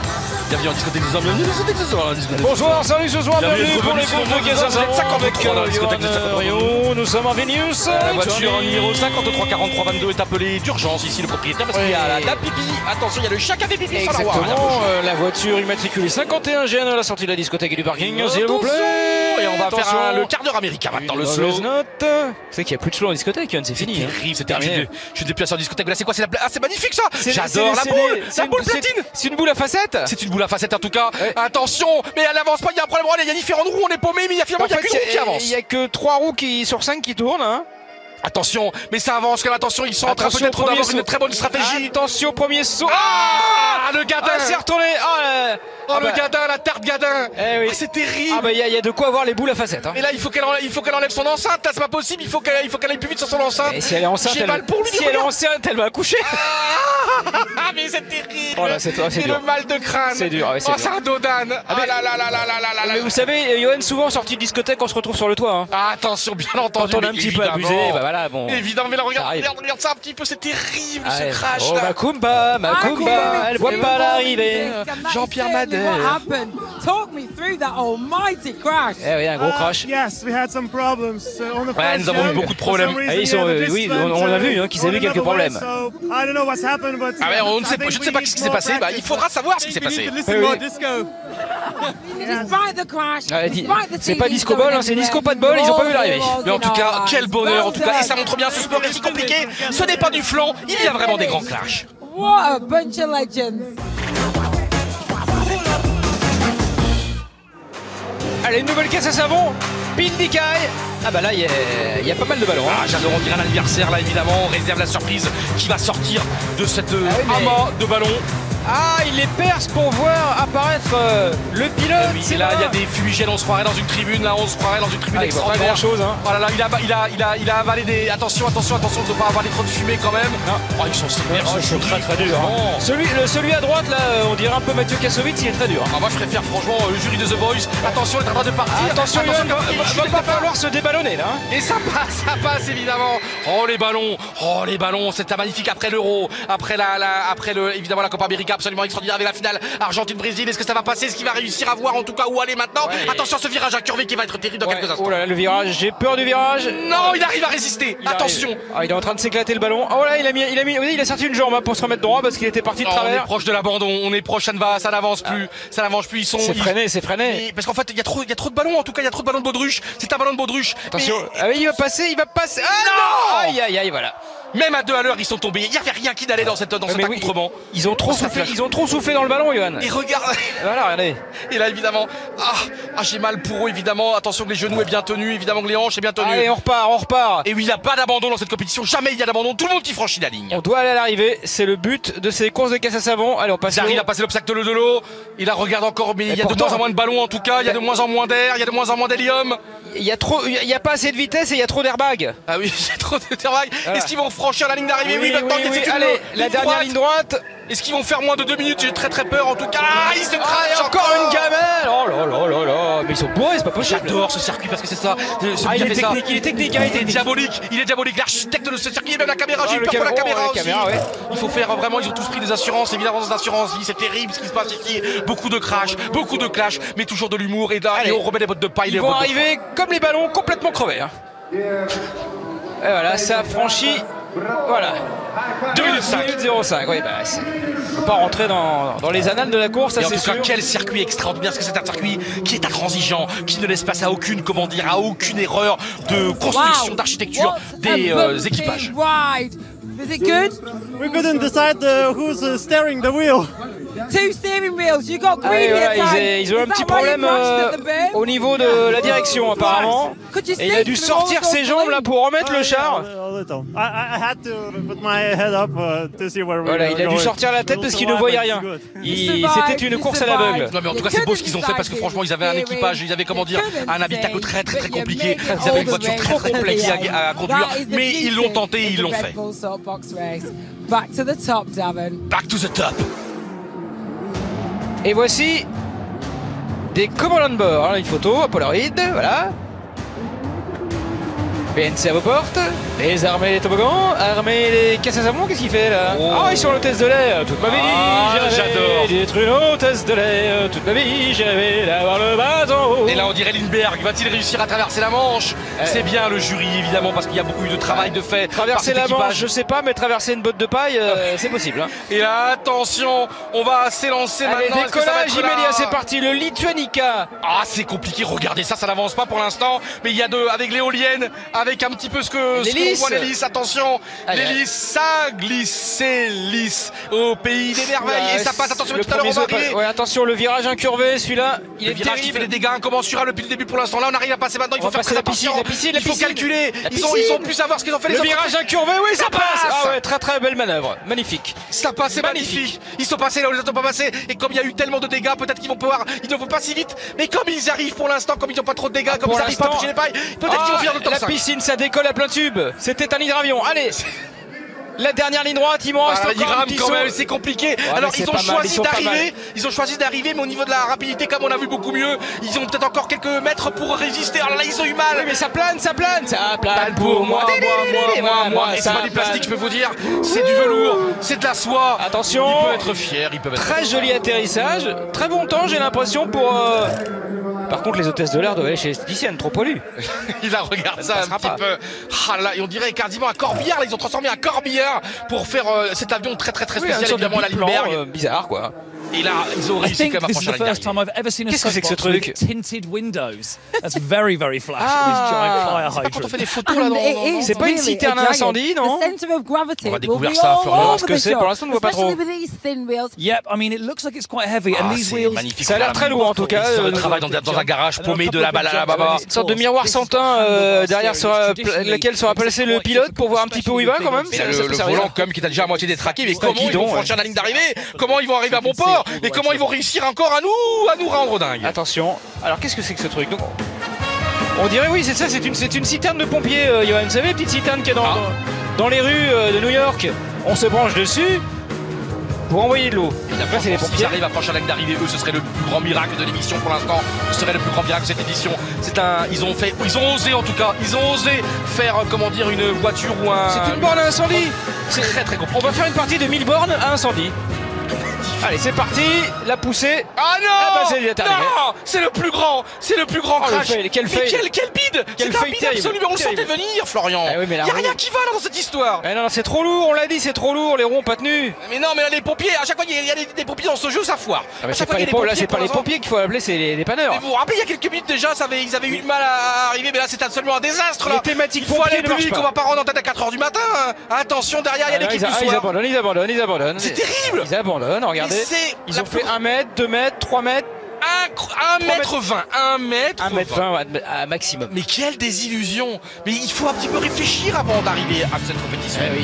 Bienvenue en discothèque ce soir, bienvenue en discothèque ce soir. Bonsoir, salut ce soir, bienvenue, bienvenue pour les groupes de Caisse à Savon avec Johan Rio. Nous sommes à Vénus. La voiture en numéro cinquante-trois quarante-trois vingt-deux est appelée d'urgence ici le propriétaire parce qu'il y a la pipi. Attention, il y a le chat qui a fait pipi sur la voie. Exactement, la voiture immatriculée cinquante et un G N à la sortie de la discothèque et du parking, s'il vous plaît. Et on va faire un, le quart d'heure américain maintenant, le slow. Note. C'est qu'il n'y a plus de slow en discothèque, c'est fini. C'est terrible, c'est terminé. Je suis déplacé en discothèque, mais là c'est quoi? C'est la... ah, c'est magnifique ça. J'adore la c'est boule, des- c'est la une- boule c'est- platine. C'est une boule à facettes. C'est une boule à facettes en tout cas. Ouais. Attention, mais elle avance pas, il y a un problème. Regardez, il y a différentes roues, on est paumé, mais il y a finalement En il y a fait, qu'une roue qui avance. il n'y a que trois roues qui, sur cinq qui tournent. Hein. Attention, mais ça avance quand même, attention, ils sont en train Attention, peut-être premier d'avoir saut. une très bonne stratégie. Attention, premier saut. Ah, le gadin. Ah, c'est retourné. Ah, là. Oh Ah le bah. gadin, la tarte gadin. Eh oui. Ah, c'est terrible. Ah bah il y, a- il y a de quoi avoir les boules à facettes. Hein. Et là, il faut qu'elle enlève, il faut qu'elle enlève son enceinte. Là, c'est pas possible. Il faut qu'elle, il faut qu'elle aille plus vite sur son enceinte. Et si elle est enceinte, J'ai elle, mal pour lui. si elle est enceinte, elle va accoucher. Ah, mais c'est terrible. Oh là, c'est- c'est Et dur. le mal de crâne. C'est dur, ouais, c'est oh, dur. c'est un dodane. Ah mais- là là là là là là là là. Mais vous savez, Johan, souvent sorti de discothèque, on se retrouve sur le toit. Hein. Ah, attention, bien entendu. Quand on a un mais petit peu évidemment. abusé, bah voilà, bon. Évidemment, mais là, regarde, Ça arrive. regarde, regarde ça un petit peu, c'est terrible Ah ce ouais. crash Oh, là. Macumba, Macumba, elle voit pas l'arrivée. Jean-Pierre Madère. What happened? Talk me through that almighty crash. Eh oui, un gros Uh, crash. yes, we had some problems uh, on the Ouais, first nous avons eu jump. beaucoup de For some problèmes. reason, Ah, ils sont, yeah, the euh, disc oui, went, on- on l'a vu, uh, hein, qu'ils avaient on quelques another way, problèmes. so I don't know what's happened, but, Ah ouais, on ne I sait think pas, je ne we sais pas need ce qui s'est more passé. Bah, il practice. faudra savoir ce qui s'est passé. Listen Oui, more oui. disco. Despite the crash, Ouais, dis- despite the c'est pas T Vs disco going ball, hein, c'est everywhere, disco pas de bol, ils ont pas vu l'arrivée. all Mais en tout cas, our quel eyes. bonheur en Well tout cas. Et ça done. montre bien ce sport est si compliqué. Ce n'est pas du flanc, il y a vraiment des grands clashs. What a bunch of legends. Allez, une nouvelle caisse à savon. Pile d'Icaille. Ah bah là, il y, a- il y a pas mal de ballons. Ah, Hein. j'adore, on dirait un anniversaire là évidemment. On réserve la surprise qui va sortir de cette euh, Ah oui, mais- amas de ballons. Ah, il les perce pour voir apparaître euh, le pilote. Oui, c'est et là, il y a là. des fumigènes, on se croirait dans une tribune, là, on se croirait dans une tribune Ah, il voit pas extraordinaire. grand-chose, hein. Oh là là, il a, il, a, il, a, il a avalé des. Attention, attention, attention de ne pas avaler trop de fumée quand même. Non. Oh, ils sont sévères, Oh, ce ils sont jury, très très durs. franchement. Hein. Celui, le, celui à droite, là, euh, on dirait un peu Mathieu Kassovitz, il est très dur. Hein. Ah, moi, je préfère franchement euh, le jury de The Voice. Attention, il est en train de partir. Attention, Johan, il va, il- va- il- va il- pas falloir se déballonner là. Hein. Et ça passe, ça passe évidemment. Oh les ballons, oh les ballons, c'était magnifique après l'Euro, après la, la, après le, évidemment la Copa América absolument extraordinaire avec la finale Argentine-Brésil. Est-ce que ça va passer? Est-ce qu'il va réussir à voir en tout cas où aller maintenant? Ouais. Attention à ce virage incurvé qui va être terrible dans Ouais. quelques instants. Oh là là, le virage, j'ai peur du virage. Non, il arrive à résister. Il Attention. arrive. Ah, il est en train de s'éclater le ballon. Oh là, il a mis, il a mis, oui, il a sorti une jambe hein, pour se remettre droit parce qu'il était parti de Oh, on est travers. proche de l'abandon, on est proche, ça ne va, ça n'avance plus, ça n'avance plus. Ils sont. C'est ils- freiné, c'est freiné. Mais- parce qu'en fait, il y a trop, il y a trop de ballons. En tout cas, il y a trop de ballons de baudruche. C'est un ballon de baudruche. Attention. Mais- Ah oui, il va passer, il va passer. Ah Non. Aïe aïe aïe, voilà. Même à deux à l'heure, ils sont tombés. Il n'y avait rien qui n'allait dans cette, dans Ouais, cet mais oui, accoutrement. ils ont trop Oh, ça soufflé, flash. ils ont trop soufflé dans le ballon, Johan. Et regarde. Voilà, regardez. Et là évidemment, ah, ah, j'ai mal pour eux évidemment, attention que les genoux est bien tenus, évidemment que les hanches est bien tenues. Allez, on repart, on repart. Et oui, il n'y a pas d'abandon dans cette compétition, jamais il y a d'abandon, tout le monde qui franchit la ligne. On doit aller à l'arrivée, c'est le but de ces courses de caisse à savon. Allez, on passe. Ils arrivent au- à passer l'obstacle de l'eau, il la regarde encore, mais il y a de pourtant- moins en moins de ballons en tout cas, il y a de moins en moins d'air, il y a de moins en moins d'hélium. Il y a trop, il y a pas assez de vitesse et il y a trop d'airbag. Ah oui, j'ai trop de terrain. Voilà. Est-ce qu'ils vont franchir la ligne d'arrivée? Oui, maintenant oui, que oui. c'est une Allez, la ligne dernière droite. ligne droite. Est-ce qu'ils vont faire moins de deux minutes? J'ai très très peur en tout cas. Ah, ils se Ah, crachent et encore une gamelle. Oh là là là là. Mais ils sont bourrés, c'est pas possible. J'adore ce circuit parce que c'est ça. Celui Ah, qui il a est fait ça. technique, il est technique, hein, il est Il est technique. diabolique, il est diabolique. L'architecte de ce circuit et même la caméra, Ah, j'ai eu le peur pour la cam- caméra oh, aussi. la caméra, ouais. Il faut faire vraiment, ils ont tous pris des assurances, évidemment des assurances vie, c'est terrible ce qui se passe ici. Beaucoup de crash, beaucoup de clash, mais toujours de l'humour et là, Allez. et on remet les bottes de paille. Ils les vont bottes de arriver comme les ballons complètement crevés. Hein. Et voilà, ça franchit. Voilà. deux minutes cinq. deux minutes zéro cinq. Oui, bah, c'est- faut pas rentrer dans, dans les annales de la course, ça Et en c'est tout cas, sûr. quel circuit extraordinaire, parce que c'est un circuit qui est intransigeant, qui ne laisse place à aucune, comment dire, à aucune erreur de construction, Wow. d'architecture What des a euh, bumpy équipages. ride. Is it good? We couldn't decide uh, who's uh, steering the wheel. Two steering wheels. You got Ah, green et voilà, at ils, time. ils ont Is un petit that why you problème crashed euh, at the bend? au niveau de la direction apparemment. Could you Et il a see dû through sortir all those ses jambes là pour remettre le char. A little. I, I I had to put my head up uh, to see where we Voilà, were il a dû going. sortir la tête parce qu'il ne We'll voyait survive, rien. it's good. Il- You C'était survived, une you course à survived. l'aveugle. Non mais en tout cas c'est beau ce qu'ils ont fait parce que franchement ils avaient un équipage, ils avaient comment dire un habitacle très très très compliqué, ils avaient une voiture très compliquée à, à conduire, mais ils l'ont tenté et ils l'ont fait. Back to the top, Davin. Back to the top. Et voici des commandes de bord. Alors, une photo à Polaroid, voilà. B N C à vos portes, les armées les toboggans, armées les casses à savon, qu'est-ce qu'il fait là? Oh. Ah, ils sont l'hôtesse de lait, toute ma vie, Ah, j'ai rêvé j'adore. d'être une hôtesse de lait, toute ma vie, j'ai rêvé d'avoir le bateau. Et là on dirait Lindbergh, va-t-il réussir à traverser la Manche? Euh. C'est bien le jury évidemment parce qu'il y a beaucoup eu de travail de fait. Traverser par la cet équipage. Manche, je sais pas, mais traverser une botte de paille, euh, c'est possible. Hein. Et là attention, on va s'élancer Allez, maintenant. Est-ce que ça va décollage être là immédiat, c'est parti, le Lituanica. Ah c'est compliqué, regardez ça, ça n'avance pas pour l'instant. Mais il y a de, avec l'éolienne, avec un petit peu ce que ce qu'on L'hélice. voit l'hélice, attention. Allez, L'hélice, ça glisse, lisse au pays des merveilles. Là, Et ça passe, attention, le tout à l'heure on premier va saut, arriver. ouais, attention, le virage incurvé, celui-là, il Le est virage qui terrible. fait des dégâts incommensurable depuis le début pour l'instant. Là on arrive à passer maintenant, il On faut va faire passer très la piscine, attention. la piscine, la Il faut piscine. calculer. La Ils ont, ils piscine. ont pu savoir ce qu'ils ont fait les Le autres. virage incurvé, oui, ça, Ça passe. passe. Ah ouais, très très belle manœuvre, magnifique. Ça passe, c'est magnifique. Ils sont passés là où les autres n'ont pas passé. Et comme il y a eu tellement de dégâts, peut-être qu'ils vont pouvoir. Ils ne vont pas si vite. Mais comme ils arrivent pour l'instant, comme ils n'ont pas trop de dégâts, comme Pour ils n'arrivent pas à l'instant- toucher les pailles, peut-être qu'ils vont finir dans le top la cinq. piscine, ça décolle à plein tube. C'était un hydravion. Allez, la dernière ligne droite, il m'en reste Ah, encore un l'Iram petit quand saut. même, c'est compliqué. mais Alors c'est ils ont pas mal, ils choisi sont pas d'arriver, ils ont choisi d'arriver, mais au niveau de la rapidité, comme on a vu beaucoup mieux, ils ont peut-être encore quelques mètres pour résister. Alors là, ils ont eu mal. Oui, mais ça plane, ça plane, ça plane Pour moi, moi, moi, moi, moi, et c'est ça pas du plastique, je plane. peux vous dire, c'est du velours, c'est de la soie. Attention. Ils peuvent être fiers, ils peuvent être Très joli atterrissage, très bon temps, j'ai l'impression pour. euh, Par contre, les hôtesses de l'air doivent aller chez l'esthéticienne, trop poilu. Il a regardé ça, Ça un passera petit pas. peu. Ah là, et on dirait quasiment un corbillard. Là, ils ont transformé un corbillard pour faire euh, cet avion très très très Oui, une spécial, sorte de évidemment, la biplan, Lindbergh. euh, bizarre quoi. Et là, ils ont I réussi think quand même à this is franchir the la first ligne time I've ever seen a Qu'est-ce que c'est que ce soapbox with truc? tinted windows. That's very, very flash. Ah. This giant fire C'est pas quand on fait hydrant. des photos là And dans. it dans- is C'est pas une really citerne a à giant. incendie, non? The centre of gravity On va will découvrir be ça, all Florian. Parce over que the c'est, shop, pour l'instant, on ne voit pas trop. especially with these thin wheels. Yep, I mean, it looks like it's quite heavy. Ah, And these c'est wheels. magnifique. Ça a l'air très lourd en tout cas. Ils euh, travaillent dans, dans un garage paumé de la balle à la baba. Une sorte de miroir sans teint euh, derrière sera, lequel sera placé le pilote pour voir un petit peu où il va quand même. Mais là, Ça- le, ça peut le servir. volant comme qui est déjà à moitié détraqué, mais C'est un comment ils guidon, vont franchir ouais. la ligne d'arrivée? Comment ils vont arriver à bon port? Et comment ils vont réussir encore à nous, à nous rendre dingue? Attention. Alors qu'est-ce que c'est que ce truc? Donc, on dirait oui, c'est ça, c'est une, c'est une citerne de pompiers, euh, Johan. Vous savez, petite citerne qui est dans, Ah. dans, dans les rues euh, de New York. On se branche dessus pour envoyer de l'eau. Et Après, c'est les S'ils pompiers. arrivent à franchir la ligne d'arrivée, eux, ce serait le plus grand miracle de l'émission pour l'instant. Ce serait le plus grand miracle de cette édition. C'est un, ils ont fait, ils ont osé en tout cas, ils ont osé faire, euh, comment dire, une voiture ou un. C'est une borne à incendie. C'est très très compliqué. On va faire une partie de mille bornes à incendie. Allez, c'est parti. La poussée. Ah non! Ah bah, c'est déjà arrivé. Non! C'est le plus grand! C'est le plus grand Oh, le crash! fail, quel Mais fail. quel, quel bide! Quel C'est un fail bide terrible, absolu, mais on le sentait terrible. venir, Florian! Ah oui, mais la y a roue- rien qui va là dans cette histoire! Eh non, non, c'est trop lourd, on l'a dit, c'est trop lourd, les roues ont pas tenu. Mais non, mais là, les pompiers, à chaque fois qu'il y a, il y a des, des pompiers dans ce jeu, ça foire! Ah bah, À c'est chaque pas fois les qu'il y a pom- là, des c'est pas les pour l'instant- pompiers qu'il faut appeler, c'est les dépanneurs. Mais vous vous rappelez, il y a quelques minutes déjà, ça avait, ils avaient eu du mal à arriver, mais là c'est absolument un désastre là! Les thématiques Il faut pompiers aller ne plus marchent vite, pas. on va pas rendre en tête à quatre heures du matin! hein. Attention, derrière, il y a Ah, l'équipe ils, du a- ah, ils soir! abandonnent, ils abandonnent, ils abandonnent. C'est terrible! Ils abandonnent, regardez. Mais c'est Ils la ont fait plus- un mètre, deux mètres, trois mètres, un mètre vingt! un mètre un mètre vingt à maximum. Mais quelle désillusion! Mais il faut un petit peu réfléchir avant d'arriver à cette compétition. Eh oui.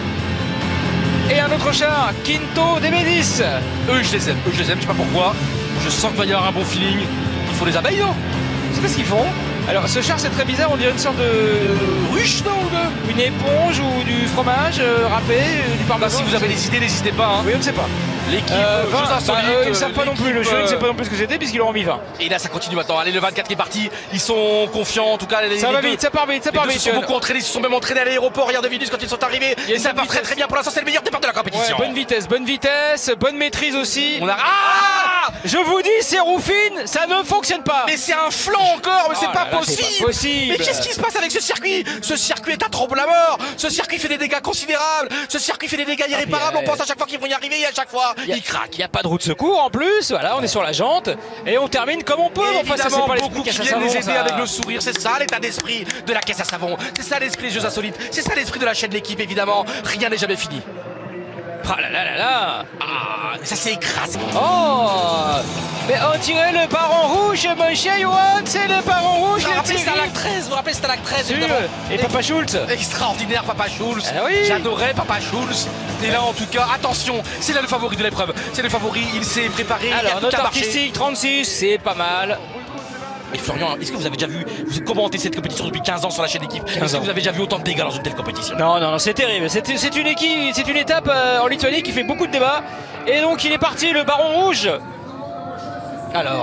Et un autre char, Quinto de Médis. Eux, je les aime. Eux, je les aime. Je sais pas pourquoi. Je sens qu'il va y avoir un bon feeling. Il faut les abeilles, non? Je sais pas ce qu'ils font. Alors ce char c'est très bizarre, on dirait une sorte de... Ruche, non? ou de- Une éponge ou du fromage euh, râpé, euh, du Bah, parmesan. si vous avez des idées, n'hésitez pas. hein. Oui, on ne sait pas. L'équipe, Euh, euh, vingt, Jeux bah, Insolites, euh, ils ne euh, savent pas non plus, le l'équipe, jeu, il ne sait euh, pas non plus ce que c'était puisqu'ils l'ont mis vingt. Et là, ça continue maintenant. Allez, le vingt-quatre qui est parti. Ils sont confiants, en tout cas. Les, Ça les va deux- vite, ça part vite, ça Les part deux vite. se sont beaucoup entraînés, ils se sont même entraînés à l'aéroport. Regardez Vinus quand ils sont arrivés. Il y a Et une ça bonne part très vitesse. très bien. Pour l'instant, c'est le meilleur départ de la Ouais, compétition. bonne vitesse, bonne vitesse, bonne maîtrise aussi. On a. Ah! Je vous dis, ces roues fines, ça ne fonctionne pas. Mais c'est un flanc encore, mais Oh c'est là pas, là, c'est possible. pas possible. Mais qu'est-ce qui se passe avec ce circuit? Ce circuit est à trompe la mort. Ce circuit fait des dégâts considérables. Ce circuit fait des dégâts irréparables. euh, On pense à chaque fois qu'ils vont y arriver et à chaque fois, Il y a- ils craquent. Il n'y a pas de roue de secours en plus, voilà, on est sur la jante et on termine comme on peut. Et Enfin, ça, c'est évidemment, pas beaucoup l'esprit qui caisse à viennent les savon, aider ça. avec le sourire. C'est ça l'état d'esprit de la caisse à savon. C'est ça l'esprit des Jeux Insolites. C'est ça l'esprit de la chaîne de l'équipe, évidemment. Rien n'est jamais fini. Ah là là là là. Ah, ça s'est écrasé. Oh, mais on dirait le baron rouge, mon cher Johan, c'est le baron rouge. Vous vous le rappelez Thierry. Stalag treize? Vous vous rappelez Stalag treize Sûr. évidemment. Et Papa Schultz. Extraordinaire Papa Schulz. Ah oui. J'adorais Papa Schulz. Et là en tout cas, attention, c'est là le favori de l'épreuve. C'est le favori, il s'est préparé, il y a Alors, tout note qu'à marcher. artistique trente-six, c'est pas mal. Mais Florian, est-ce que vous avez déjà vu, vous commentez cette compétition depuis quinze ans sur la chaîne d'équipe? Est-ce que ans. vous avez déjà vu autant de dégâts dans une telle compétition? Non, non, non, c'est terrible. C'est c'est une équipe, c'est une étape euh, en Lituanie qui fait beaucoup de débats. Et donc il est parti, le baron rouge. Alors,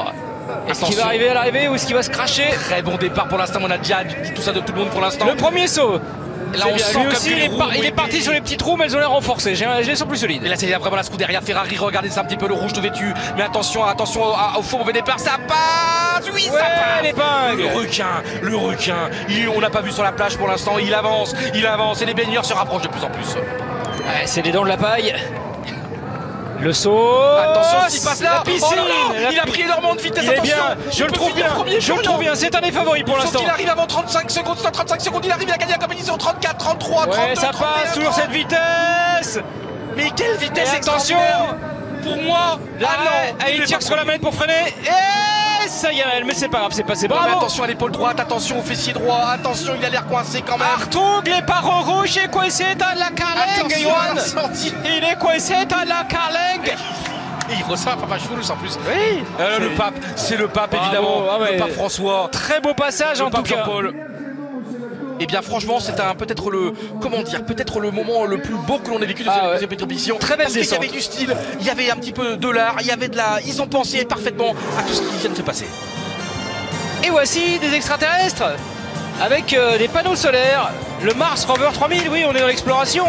Est-ce qu'il va arriver à l'arrivée ou est-ce qu'il va se cracher? Très bon départ pour l'instant, on a déjà dit tout ça de tout le monde pour l'instant. Le premier saut. Là, C'est on bien. sent Lui comme aussi, que il les est, par- roues, il oui, est parti oui. sur les petites roues, mais elles ont l'air renforcées. J'ai je les sens plus solides. Et là, c'est vraiment la Scuderia Ferrari. Regardez, c'est un petit peu le rouge tout vêtu. Mais attention, attention au, au faux mauvais départ. Ça passe. Oui, Ouais, ça passe. l'épingle. Le requin, le requin. Il- on n'a pas vu sur la plage pour l'instant. Il avance, il avance. Et les baigneurs se rapprochent de plus en plus. Ouais, c'est les dents de la paille. Le saut. Attention, s'il passe là. La piscine. Oh là là, La il a pi- pris énormément de vitesse. Il est attention. bien. Je Il le peut trouve finir bien. premier, Je le Florian. trouve bien. C'est un des favoris pour Faut l'instant. qu'il arrive avant trente-cinq secondes, cent trente-cinq secondes, il arrive à gagner la compétition. Trente-quatre, trente-trois, Ouais, trente-deux, ça trente et un, passe. Toujours trente. cette vitesse. Mais quelle vitesse Et attention. extraordinaire. Pour moi, Là, ah non, ah, il est tire pas sur la premier. manette pour freiner. Et ça y est, mais c'est pas grave, c'est passé. Non, mais Bravo. attention à l'épaule droite, attention au fessier droit, attention, il a l'air coincé quand même. Artug est par rouge et coincé dans la calengue, Attention, Johan. Vincenti. Il est coincé dans la calengue. Et il ressent Papa Choulus en plus. Oui. Euh, le pape, c'est le pape Bravo, évidemment, ah ouais. le pape François, Très beau passage le en tout pape cas. Jean-Paul. Et bien franchement, c'est un peut-être le comment dire, peut-être le moment le plus beau que l'on ait vécu de Ah cette ouais. compétition. Très belle Parce qu'il y descente. avait du style, il y avait un petit peu de l'art, il y avait de la, ils ont pensé parfaitement à tout ce qui vient de se passer. Et voici des extraterrestres avec euh, des panneaux solaires. Le Mars Rover trois mille, oui, on est dans l'exploration.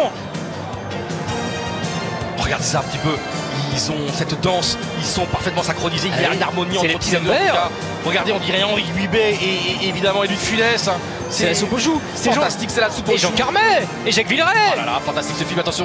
Regardez ça un petit peu. Ils ont cette danse, ils sont parfaitement synchronisés, il y a Ah oui, une harmonie c'est entre les tous petits les hommes deux, en tout verts. cas. Regardez, on dirait Henri Guibet et, et évidemment Élu de Funès. C'est la soupe aux choux. C'est fantastique, c'est la soupe aux Et Jean choux. Carmet. Et Jacques Villeray. Oh là là, fantastique ce film, attention.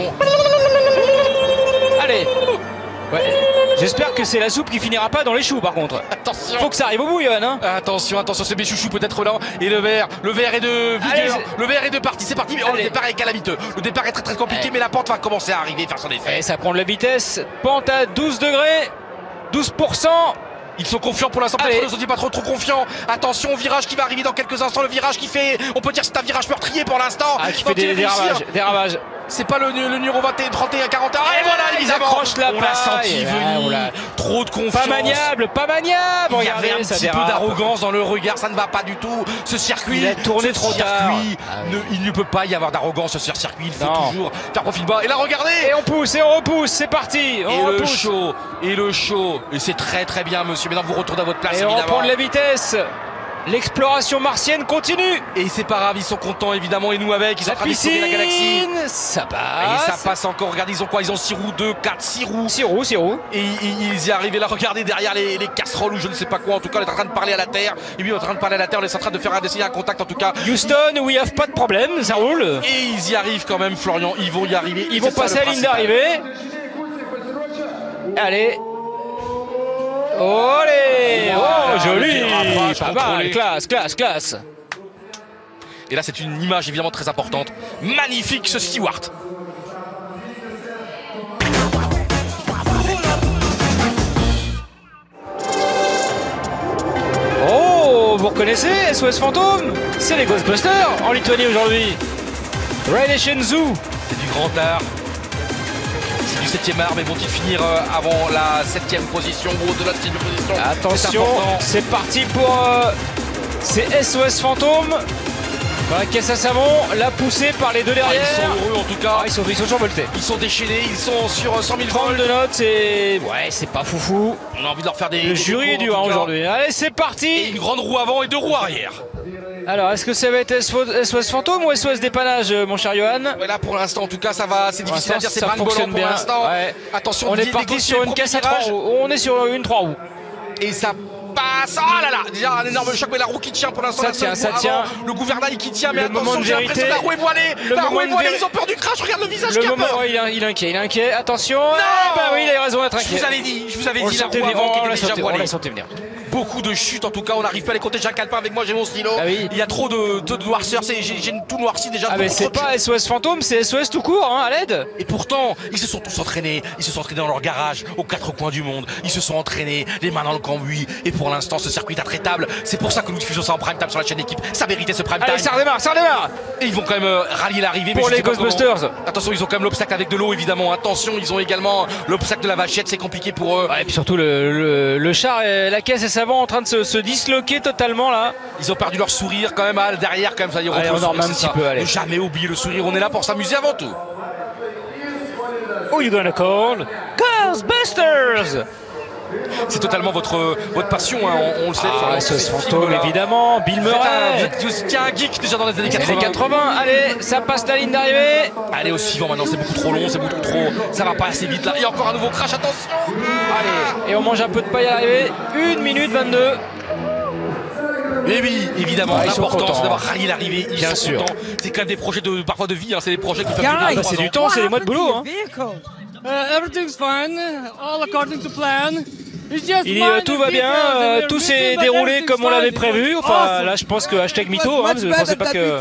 Allez. Ouais. J'espère que c'est la soupe qui finira pas dans les choux par contre. Attention. Faut que ça arrive au bout, Johan. Hein. Attention, attention, c'est mes chouchous peut-être là. Et le vert, le vert est de Allez, vigueur. c'est- Le vert est de parti, c'est parti. Mais oh, le Allez. départ est calamiteux. Le départ est très très compliqué, Allez. mais la pente va commencer à arriver, faire son effet. Et ça prend de la vitesse. Pente à douze degrés. douze pour cent. Ils sont confiants pour l'instant, Allez. peut-être ne sont pas trop trop confiants. Attention au virage qui va arriver dans quelques instants. Le virage qui fait, on peut dire que c'est un virage meurtrier pour l'instant. Ah, qui Va-t-il fait des, des réussir? ravages. Des ravages. C'est pas le, le numéro vingt et un, trente et un, quarante et un. Et voilà, ils évidemment. accrochent la On l'a paille. senti Ouais, on venir. l'a- Trop de confiance. Pas maniable, pas maniable. Il y Regardez, avait un ça petit peu dérape. d'arrogance dans le regard, ça ne va pas du tout. Ce circuit, Il a tourné ce trop circuit, tard. ne- il ne peut pas y avoir d'arrogance sur ce circuit. Il faut Non. toujours faire profil bas. Et là, regardez. Et on pousse, et on repousse, c'est parti. On Et le repousse. show, et le show. Et c'est très très bien, monsieur. Maintenant, vous retournez à votre place, Et on évidemment. reprend de la vitesse. L'exploration martienne continue. Et c'est pas grave, ils sont contents, évidemment. Et nous avec, ils sont en La train d'explorer la galaxie. piscine, ça Et passe. ça passe encore. Regardez, ils ont quoi? Ils ont six roues, deux, quatre, six roues. Six roues, six roues. Et ils ils y arrivent. Et là, regardez derrière les, les casseroles ou je ne sais pas quoi. En tout cas, on est en train de parler à la Terre. Et lui, on est en train de parler à la Terre. On est en train de faire un, d'essayer un contact, en tout cas. Houston, we have pas de problème, ça roule. Et ils y arrivent quand même, Florian. Ils vont y arriver. Ils Et vont c'est ça, passer le à la ligne principal. d'arrivée. Allez. Olé. Voilà, Oh, le joli. dérapage Pas mal, contrôlé. classe, classe, classe. Et là, c'est une image évidemment très importante. Magnifique ce Stewart. Oh, vous reconnaissez S O S Fantôme? C'est les Ghostbusters en Lituanie aujourd'hui. Relation Zoo. C'est du grand art. C'est du septième art, mais vont-ils finir euh, avant la septième position ou au-delà de cette position? C'est Attention, important. c'est parti pour euh, c'est S O S Fantôme. Dans la caisse à savon, la poussée par les deux Ah, derrière. ils sont heureux en tout cas. Ah, ils sont, ils sont survoltés. Ils sont déchaînés, ils sont sur cent mille trente volts. de notes, c'est. Ouais, c'est pas foufou. On a envie de leur faire des. Le des jury est décos, dur en hein, tout cas. aujourd'hui. Allez, c'est Et parti. une grande roue avant et deux roues arrière. Alors, est-ce que ça va être S O S Fantôme ou S O S Dépannage, euh, mon cher Johan? Ouais, là pour l'instant, en tout cas, ça va. C'est Pour difficile à l'instant, dire. C'est ça bras de fonctionne pour bien. l'instant. Ouais. Attention, On est dé- parti négocier sur le une premier caisse à trois virage. roues. On est sur une trois roues. Et ça passe. Ah là là, déjà un énorme choc, mais la roue qui tient pour l'instant. Ça la tient, seule ça roue avant. tient. Le gouvernail qui tient, mais Le moment attention, de j'ai l'impression que vérité. la roue est voilée. Le La moment roue est de voilée, véri- ils ont peur du crash. Regarde le visage Le qui a moment, peur. ouais, il, est, il est inquiet, il est inquiet. Attention. Ah, bah oui, il a raison d'être Je inquiet. vous avais dit, je vous avais On dit le la sentait roue venir, avant qui on était l'a déjà senti- on voilée. l'a senti venir. Beaucoup de chutes en tout cas, on n'arrive pas à les compter. J'ai un calepin avec moi, j'ai mon stylo. Ah oui. Il y a trop de, de noirceur, c'est- j'ai j'ai tout noirci déjà. Ah, mais beaucoup c'est trop de pas S O S Fantôme, c'est S O S tout court, hein, à l'aide. Et pourtant, ils se sont tous entraînés. Ils se sont entraînés dans leur garage, aux quatre coins du monde. Ils se sont entraînés, les mains dans le cambouis. Et pour l'instant, ce circuit est intraitable. C'est pour ça que nous diffusons ça en prime time sur la chaîne d'équipe. Ça méritait ce prime time. Allez, ça redémarre, ça redémarre. Et ils vont quand même euh, rallier l'arrivée. Pour mais je les sais pas comment. Ghostbusters. Attention, ils ont quand même l'obstacle avec de l'eau, évidemment. Attention, ils ont également l'obstacle de la vachette. C'est compliqué pour eux. Ouais, et puis surtout, le, le, le char et la caisse à savon en train de se, se disloquer totalement là. Ils ont perdu leur sourire quand même. Ah, derrière, quand même, ça y est, Allez, retrouve on en le sourire, remet un c'est petit ça. peu, allez. Ne jamais oublier le sourire. On est là pour s'amuser avant tout. Who you gonna call? Ghostbusters. C'est totalement votre, votre passion, hein, on, on le sait. Ah, ce fantôme, évidemment. Bill Murray. Vous êtes un geek déjà dans les années Les années quatre-vingts. quatre-vingts. Allez, ça passe la ligne d'arrivée. Allez, au suivant maintenant, c'est beaucoup trop long, c'est beaucoup trop. Ça va pas assez vite là. Et encore un nouveau crash, attention. Allez, et on mange un peu de paille à l'arrivée. une minute vingt-deux. Mais oui, évidemment, Ah, ils sont l'important contents. c'est d'avoir rallié l'arrivée. Ils Bien sont sûr. contents. C'est quand même des projets de, parfois de vie, hein. C'est des projets qui peuvent Guys, durer bah, trois c'est ans. du temps, c'est des mois de boulot. Hein. Uh, everything's fine, all according to plan. It's just Il dit euh, minor tout va bien, details that euh, we're tout missing, s'est but déroulé everything's comme on l'avait fine. prévu. It was Enfin, awesome. là, je pense que hashtag mytho, hein, je ne pensais pas que.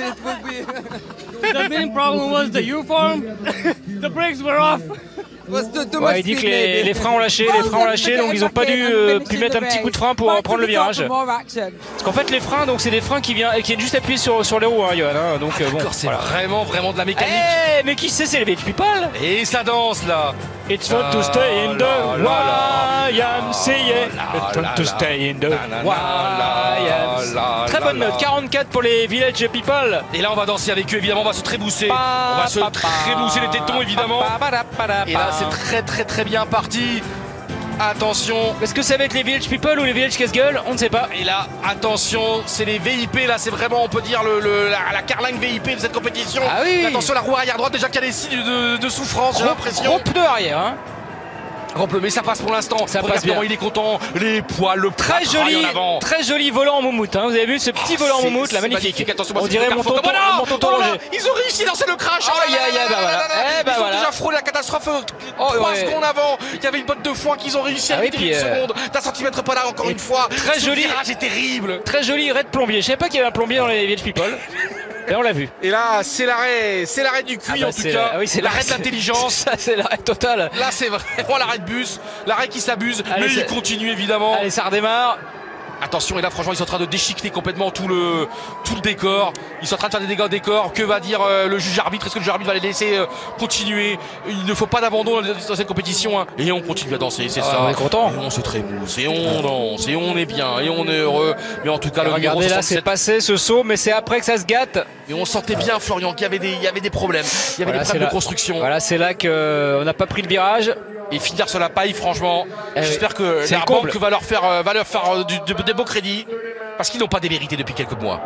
The main problem was the U-form. The brakes were off. Ouais, il dit que les, les freins ont lâché, les freins ont lâché, donc ils n'ont pas dû euh, pu mettre un petit coup de frein pour euh, prendre le virage. Parce qu'en fait, les freins, donc c'est des freins qui viennent, qui viennent juste appuyer sur, sur les roues, hein, Johan. Hein, donc euh, bon. D'accord, c'est Voilà. vraiment, vraiment de la mécanique. Eh, mais qui c'est, c'est les Village People. Et ça danse là. It's fun to stay in the là, là, Y M C A. It's fun to stay in the Y M C A. Très bonne note, quarante-quatre pour les Village People. Et là on va danser avec eux évidemment, on va se trébousser. On va se trébousser les tétons évidemment. Et là c'est très très très bien parti. Attention. Est-ce que ça va être les Village People ou les Village Casse-Gueule? On ne sait pas. Et là, attention, c'est les V I P, là c'est vraiment, on peut dire, le, le- la, la carlingue V I P de cette compétition. Ah oui. Attention, la roue arrière droite, déjà qu'il y a des signes de, de souffrance, j'ai Gros, l'impression. gros pneu arrière. Hein. Gros mais ça passe pour l'instant. Ça Regarde passe bien. comment il est content, les poils, le Très tratrail joli, en avant. très joli volant en moumoute. Hein. Vous avez vu ce petit Oh, volant en c'est- moumoute, là, c'est magnifique. Attention, On c'est dirait une mon photo. tonton, Voilà, mon tonton voilà, Roger. ils ont réussi à lancer le crash. Oh, là y a- là y a- là bah là voilà. là là. Eh bah Ils ont voilà. déjà frôlé la catastrophe euh, Oh, trois ouais. secondes avant. Il y avait une botte de foin qu'ils ont réussi à Ah oui, éviter puis, une euh, seconde. D'un centimètre pas là encore et une fois. très Ce joli. virage est terrible. Très joli raid plombier. Je savais pas qu'il y avait un plombier dans les Village People. Et on l'a vu. Et là, c'est l'arrêt, c'est l'arrêt du cul Ah bah, en tout c'est cas. la- ah oui, c'est l'arrêt l'arrêt- de l'intelligence. Ça, c'est l'arrêt total. Là, c'est vraiment l'arrêt de bus, l'arrêt qui s'abuse, Allez, mais c'est- il continue évidemment. Allez, ça redémarre. Attention, et là franchement ils sont en train de déchiqueter complètement tout le, tout le décor. Ils sont en train de faire des dégâts au décor. Que va dire euh, le juge arbitre? Est-ce que le juge arbitre va les laisser euh, continuer? Il ne faut pas d'abandon dans, dans cette compétition, hein. Et on continue à danser, c'est Ah, ça. on est content. Et on se trémousse, et on danse, et on est bien, et on est heureux. Mais en tout cas, le numéro Regardez là, c'est soixante-sept. passé ce saut, mais c'est après que ça se gâte. Et on sentait bien, Florian, qu'il y avait des, il y avait des problèmes. Il y avait Voilà, des c'est problèmes là. de construction. Voilà, c'est là qu'on n'a pas pris le virage. Et finir sur la paille, franchement, Eh j'espère oui. que C'est la le comble. banque va leur faire, euh, va leur faire euh, du- de- des beaux crédits. Parce qu'ils n'ont pas démérité depuis quelques mois.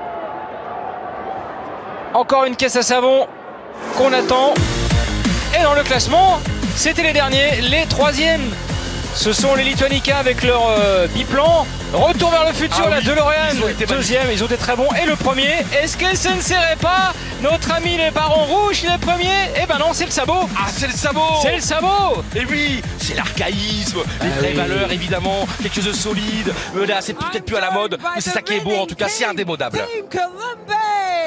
Encore une caisse à savon qu'on attend. Et dans le classement, c'était les derniers, les troisièmes. Ce sont les Lituanica avec leur euh, biplan. Retour vers le futur, Ah la oui, DeLorean. ils ont été Deuxième, ils ont été très bons. Et le premier, est-ce que ce ne serait pas notre ami les barons rouges, les premiers? Eh ben non, c'est le sabot. Ah, c'est le sabot! C'est le sabot. Et oui, c'est l'archaïsme, les Ah vraies oui. valeurs évidemment, quelque chose de solide. Euh, là, c'est peut-être plus à la mode, mais c'est ça qui est beau, en tout cas, c'est indémodable. Team Columbus!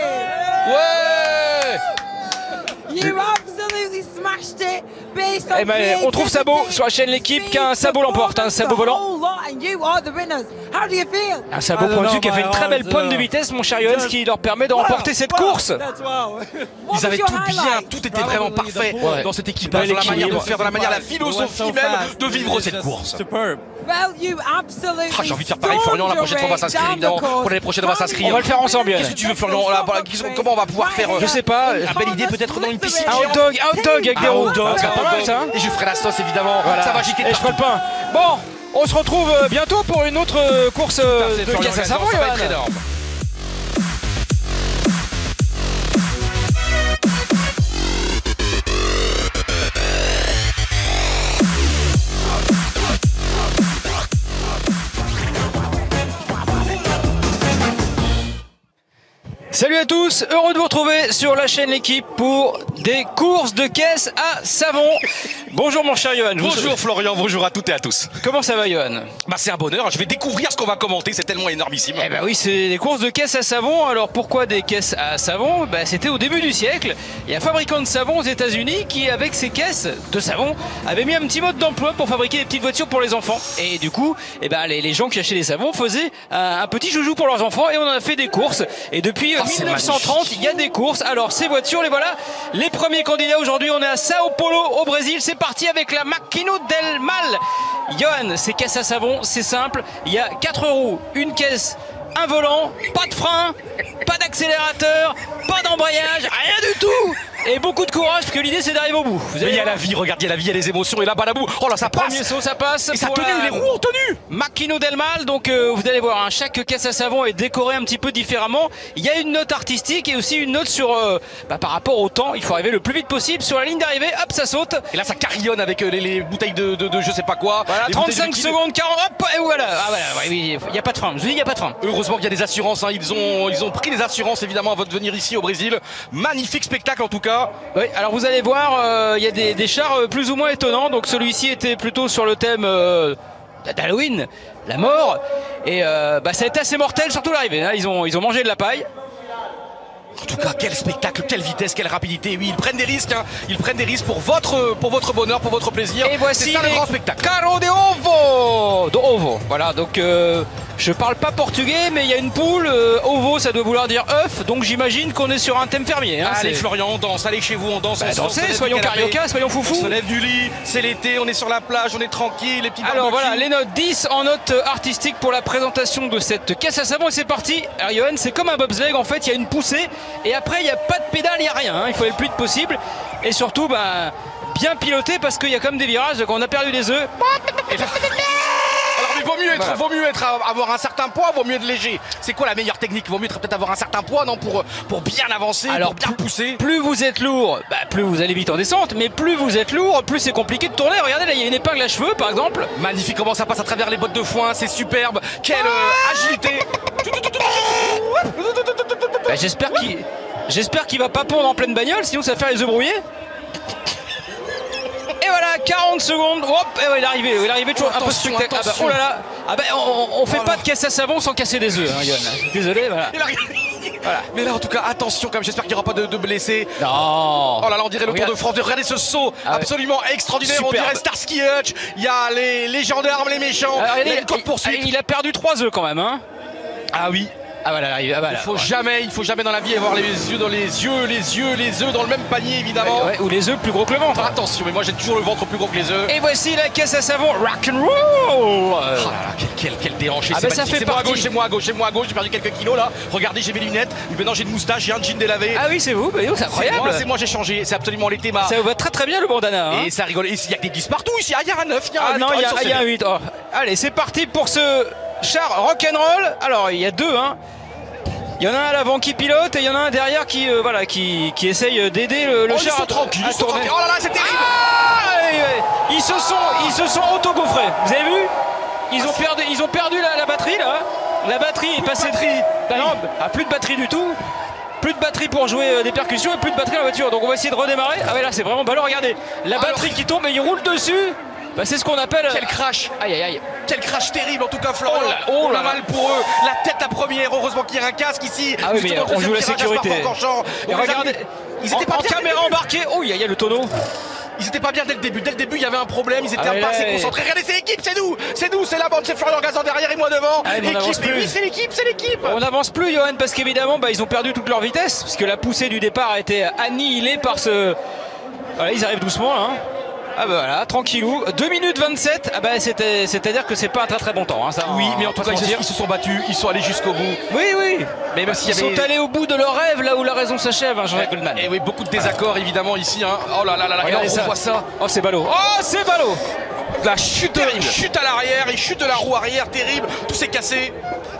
Ouais! You absolutely smashed it based on Eh ben, on trouve sabot sur la chaîne L'équipe qu'un sabot l'emporte, un sabot volant. And you are the winners. How do you feel? Un sabot I don't pointu know, qui a fait une my très belle heart, pointe de uh, vitesse, mon cher Johan, ce qui leur permet de remporter cette course. That's wow. What Ils was avaient your tout bien, highlight? tout était vraiment Probably parfait the pool. dans cet équipage, Bel dans la manière de équilibre. faire, dans la manière, la It went philosophie so même fast. de vivre It's cette just course. Superb. Well, you absolutely Ah, j'ai envie de faire pareil, Florian. La prochaine fois, on va s'inscrire évidemment. Pour l'année prochaine, on va s'inscrire. On va le faire ensemble, Johan. Qu'est-ce que tu veux, Florian? Là, voilà, comment on va pouvoir faire euh, Je sais pas. une belle idée, peut-être dans une piscine Un hot dog, un hot dog avec des Un roues. hot dog, Ah, c'est un pas hot mal dog. ça. Et je ferai la sauce évidemment. Voilà. Ça va giquer de Et je ferai partout. le pain. Bon, on se retrouve euh, bientôt pour une autre euh, course euh, Parfait, de Florian caisse à Gazan, savon, ça va être Johan. énorme. Salut à tous, heureux de vous retrouver sur la chaîne L'équipe pour des courses de caisse à savon. Bonjour mon cher Johan. Bonjour Florian, bonjour à toutes et à tous. Comment ça va Johan? Bah c'est un bonheur, je vais découvrir ce qu'on va commenter, c'est tellement énormissime. Eh ben oui, c'est des courses de caisse à savon. Alors pourquoi des caisses à savon? Ben, c'était au début du siècle. Il y a un fabricant de savon aux États-Unis qui, avec ses caisses de savon, avait mis un petit mode d'emploi pour fabriquer des petites voitures pour les enfants. Et du coup, eh ben, les, les gens qui achetaient des savons faisaient un, un petit joujou pour leurs enfants et on en a fait des courses. Et depuis euh, Oh, c'est mille neuf cent trente, il y a des courses. Alors ces voitures, les voilà. Les premiers candidats aujourd'hui, on est à Sao Paulo au Brésil. C'est parti avec la Maquino del Mal. Johan, ces caisses à savon, c'est simple. Il y a quatre roues, une caisse, un volant, pas de frein, pas d'accélérateur, pas d'embrayage, rien du tout. Et beaucoup de courage, parce que l'idée c'est d'arriver au bout. Vous Mais il y a la vie, regarde, il y a la vie, il y a les émotions, et là-bas, la boue. Oh là, ça passe. Premier saut, ça passe. Et ça a pour tenu, la- les roues ont tenu. Macchino del Mal, donc euh, vous allez voir, hein, chaque caisse à savon est décorée un petit peu différemment. Il y a une note artistique et aussi une note sur euh, bah, par rapport au temps. Il faut arriver le plus vite possible sur la ligne d'arrivée. Hop, ça saute. Et là, ça carillonne avec euh, les, les bouteilles de, de, de je sais pas quoi. Voilà, les bouteilles de trente-cinq liquide. secondes, quarante, hop, et voilà. Ah voilà, ouais, oui, il n'y a pas de frein. Je vous dis, il n'y a pas de frein. Heureusement qu'il y a des assurances, hein. ils, ont, ils ont pris des assurances évidemment avant de venir ici au Brésil. Magnifique spectacle en tout cas. Oui, alors vous allez voir, euh, il y a des, des chars euh, plus ou moins étonnants. Donc celui-ci était plutôt sur le thème euh, d'Halloween, la mort. Et euh, bah, ça a été assez mortel, surtout l'arrivée. Hein. Ils, ont, ils ont mangé de la paille. En tout cas, quel spectacle, quelle vitesse, quelle rapidité. Oui, ils prennent des risques, hein. Ils prennent des risques pour votre, pour votre bonheur, pour votre plaisir. Et voici c'est ça le les grand spectacle. Carro de ovo de ovo. Voilà, donc euh, je parle pas portugais, mais il y a une poule. euh, ovo, ça doit vouloir dire œuf. Donc j'imagine qu'on est sur un thème fermier. Hein, Allez c'est- Florian, on danse, allez chez vous, on danse. Bah, on se- on dansez, se lève du soyons canapé. carioca, soyons On foufous. se lève du lit, c'est l'été, on est sur la plage, on est tranquille, les petits Alors barbecues. voilà, les notes dix en note artistique pour la présentation de cette caisse à savon et c'est parti. Alors Johan, c'est comme un bobsleigh en fait, il y a une poussée et après il n'y a pas de pédale, il n'y a rien, hein. Il faut aller le plus vite possible et surtout bah, bien piloter parce qu'il y a comme des virages, donc on a perdu les œufs. Alors mais vaut mieux être, Voilà. vaut mieux être avoir un certain poids, vaut mieux être léger. C'est quoi la meilleure technique? Vaut mieux être- peut-être avoir un certain poids, non, pour, pour bien avancer, Alors, pour bien pousser. Plus vous êtes lourd, bah, plus vous allez vite en descente, mais plus vous êtes lourd, plus c'est compliqué de tourner. Regardez là, il y a une épingle à cheveux par exemple. Magnifique comment ça passe à travers les bottes de foin, c'est superbe. Quelle euh, agilité. Bah, j'espère qu'il j'espère qu'il va pas pondre en pleine bagnole, sinon ça va faire les œufs brouillés. Et voilà, quarante secondes, hop, et ouais, il est arrivé, il est arrivé toujours un peu Attention, spectacle. Ah bah, attention. oh là là, ah bah, on, on fait Voilà. pas de caisse à savon sans casser des œufs, hein, Johan. Désolé, voilà. Il arrive. Mais là en tout cas attention quand même, j'espère qu'il n'y aura pas de, de blessés. Non. Oh là là, on dirait le Tour Regarde. de France. Regardez ce saut Ah ouais. absolument extraordinaire. On Superbe. dirait Starsky Hutch. Il y a les, les gendarmes, les méchants. Alors, regardez, il y a une courte il- poursuite. il a perdu trois œufs quand même, hein. Ah oui. Ah voilà, arrive, ah voilà. Il faut ouais. jamais, il faut jamais dans la vie avoir les yeux dans les yeux, les yeux, les œufs dans le même panier évidemment. Ouais, ouais, ou les œufs plus gros que le ventre. hein. Attention, mais moi j'ai toujours le ventre plus gros que les eux. Et voici la caisse à savon rock'n'roll. Oh là là, quel, quel, quel déhanché, Ah c'est bah ça magnifique. fait C'est moi à partie. gauche, c'est moi à gauche, c'est moi à gauche, j'ai perdu quelques kilos là. Regardez, j'ai mes lunettes, maintenant j'ai une moustache, j'ai un jean délavé. Ah oui, c'est vous, bah, oh, c'est C'est incroyable. moi, c'est moi, j'ai changé, c'est absolument l'été ma. Ça vous va très très bien le bandana. Hein. Et ça rigole, et il y a des dix partout ici, ah, il y a un neuf, il y a un Ah huit. non, il y a, ils sont il y a un sévères. huit. Oh. Allez, c'est parti pour ce char rock'n'roll. Alors, il y a deux, hein. Il y en a un à l'avant qui pilote et il y en a un derrière qui, euh, voilà, qui, qui essaye d'aider le, le Oh, ils char sont à- tranquilles, à ils sont tourner. tranquilles. Oh là là, c'est terrible. Ah, ouais, ouais. Ils se sont, ils se sont auto-gaufrés. Vous avez vu? Ils ont perdu, ils ont perdu la, la batterie là. La batterie est passée. batterie. Bah non, ah, plus de batterie du tout. Plus de batterie pour jouer euh, des percussions et plus de batterie dans la voiture. Donc on va essayer de redémarrer. Ah ouais là c'est vraiment ballot. Regardez, la batterie qui tombe et il roule dessus. Bah, c'est ce qu'on appelle. Quel crash. Aïe aïe aïe. Quel crash terrible en tout cas Florian. Oh là, oh on là a là. mal pour eux. La tête la première, heureusement qu'il y a un casque ici. Ah oui, mais Justement, on entre joue la ce virage à sécurité. Spa-Francorchamps. Et On les a regardez, mis- Ils en, étaient pas en bien. caméra embarquée. Oh, il y, a- il y a le tonneau. Ils étaient pas bien dès le début. Dès le début, il y avait un problème. Ils étaient Ah un ouais, pas assez là, concentrés. Regardez, c'est l'équipe, c'est nous. C'est nous, c'est la bande. C'est Florian Gazan derrière et moi devant. Ah, mais on avance L'équipe, mais plus. oui, c'est l'équipe, c'est l'équipe. On n'avance plus, Johan, parce qu'évidemment, bah, ils ont perdu toute leur vitesse, puisque la poussée du départ a été annihilée par ce. Voilà, ils arrivent doucement là. Hein. Ah bah voilà, tranquillou. deux minutes vingt-sept, ah bah c'était, c'est-à-dire que c'est pas un très très bon temps. Hein, ça, Oui, mais en on tout va cas, pas se ils, mentir. ils se sont battus. Ils sont allés jusqu'au bout. Oui, oui. Mais même s'il Ils y avait. sont allés au bout de leur rêve, là où la raison s'achève, hein, Jean-Jacques Goldman. Et oui, beaucoup de désaccords évidemment ici. Hein. Oh là là là là, et là, Regardez on voit ça. Oh, c'est ballot. Oh, c'est ballot. La chute, chute à l'arrière et chute de la roue arrière terrible. Tout s'est cassé.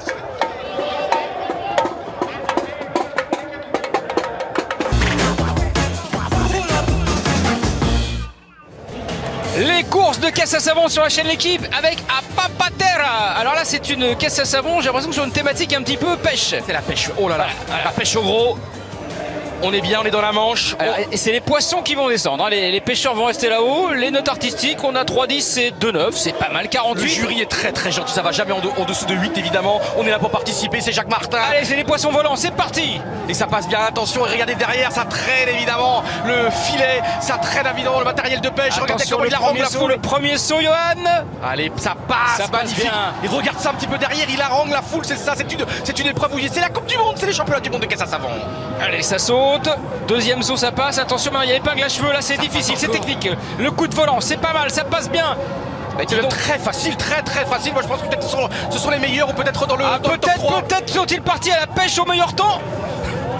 Les courses de caisse à savon sur la chaîne L'équipe avec Apapatera. Alors là, c'est une caisse à savon, j'ai l'impression que sur une thématique un petit peu pêche. C'est la pêche. Oh là là. La pêche au gros. On est bien, on est dans la Manche. Alors, et c'est les poissons qui vont descendre, hein. les, les pêcheurs vont rester là-haut. Les notes artistiques, on a trois dix et deux neuf, c'est pas mal, Le quarante-huit. jury est très très gentil, ça va jamais en, de- en dessous de huit évidemment. On est là pour participer, c'est Jacques Martin. Allez, c'est les poissons volants, c'est parti. Et ça passe bien, attention, et regardez derrière, ça traîne évidemment le filet, ça traîne évidemment le matériel de pêche. Regardez Attention, comment le il la rend premier la saut, foule. le premier saut, Johan. Allez, ça passe, Ça passe magnifique. bien. Et regarde ça un petit peu derrière, il harangue la foule, c'est ça, c'est une, c'est une épreuve où il- c'est la Coupe du Monde, c'est les championnats du monde de caisse à savon. Allez, ça saute. Deuxième saut, ça passe. Attention, maintenant, il y a l'épingle à cheveux, là, c'est difficile, c'est encore. technique. Le coup de volant, c'est pas mal, ça passe bien. Bah, dis C'est donc. très facile, très très facile. Moi je pense que peut-être ce sont, ce sont les meilleurs ou peut-être dans le, Ah, dans le top peut-être, trois. peut-être sont-ils partis à la pêche au meilleur temps.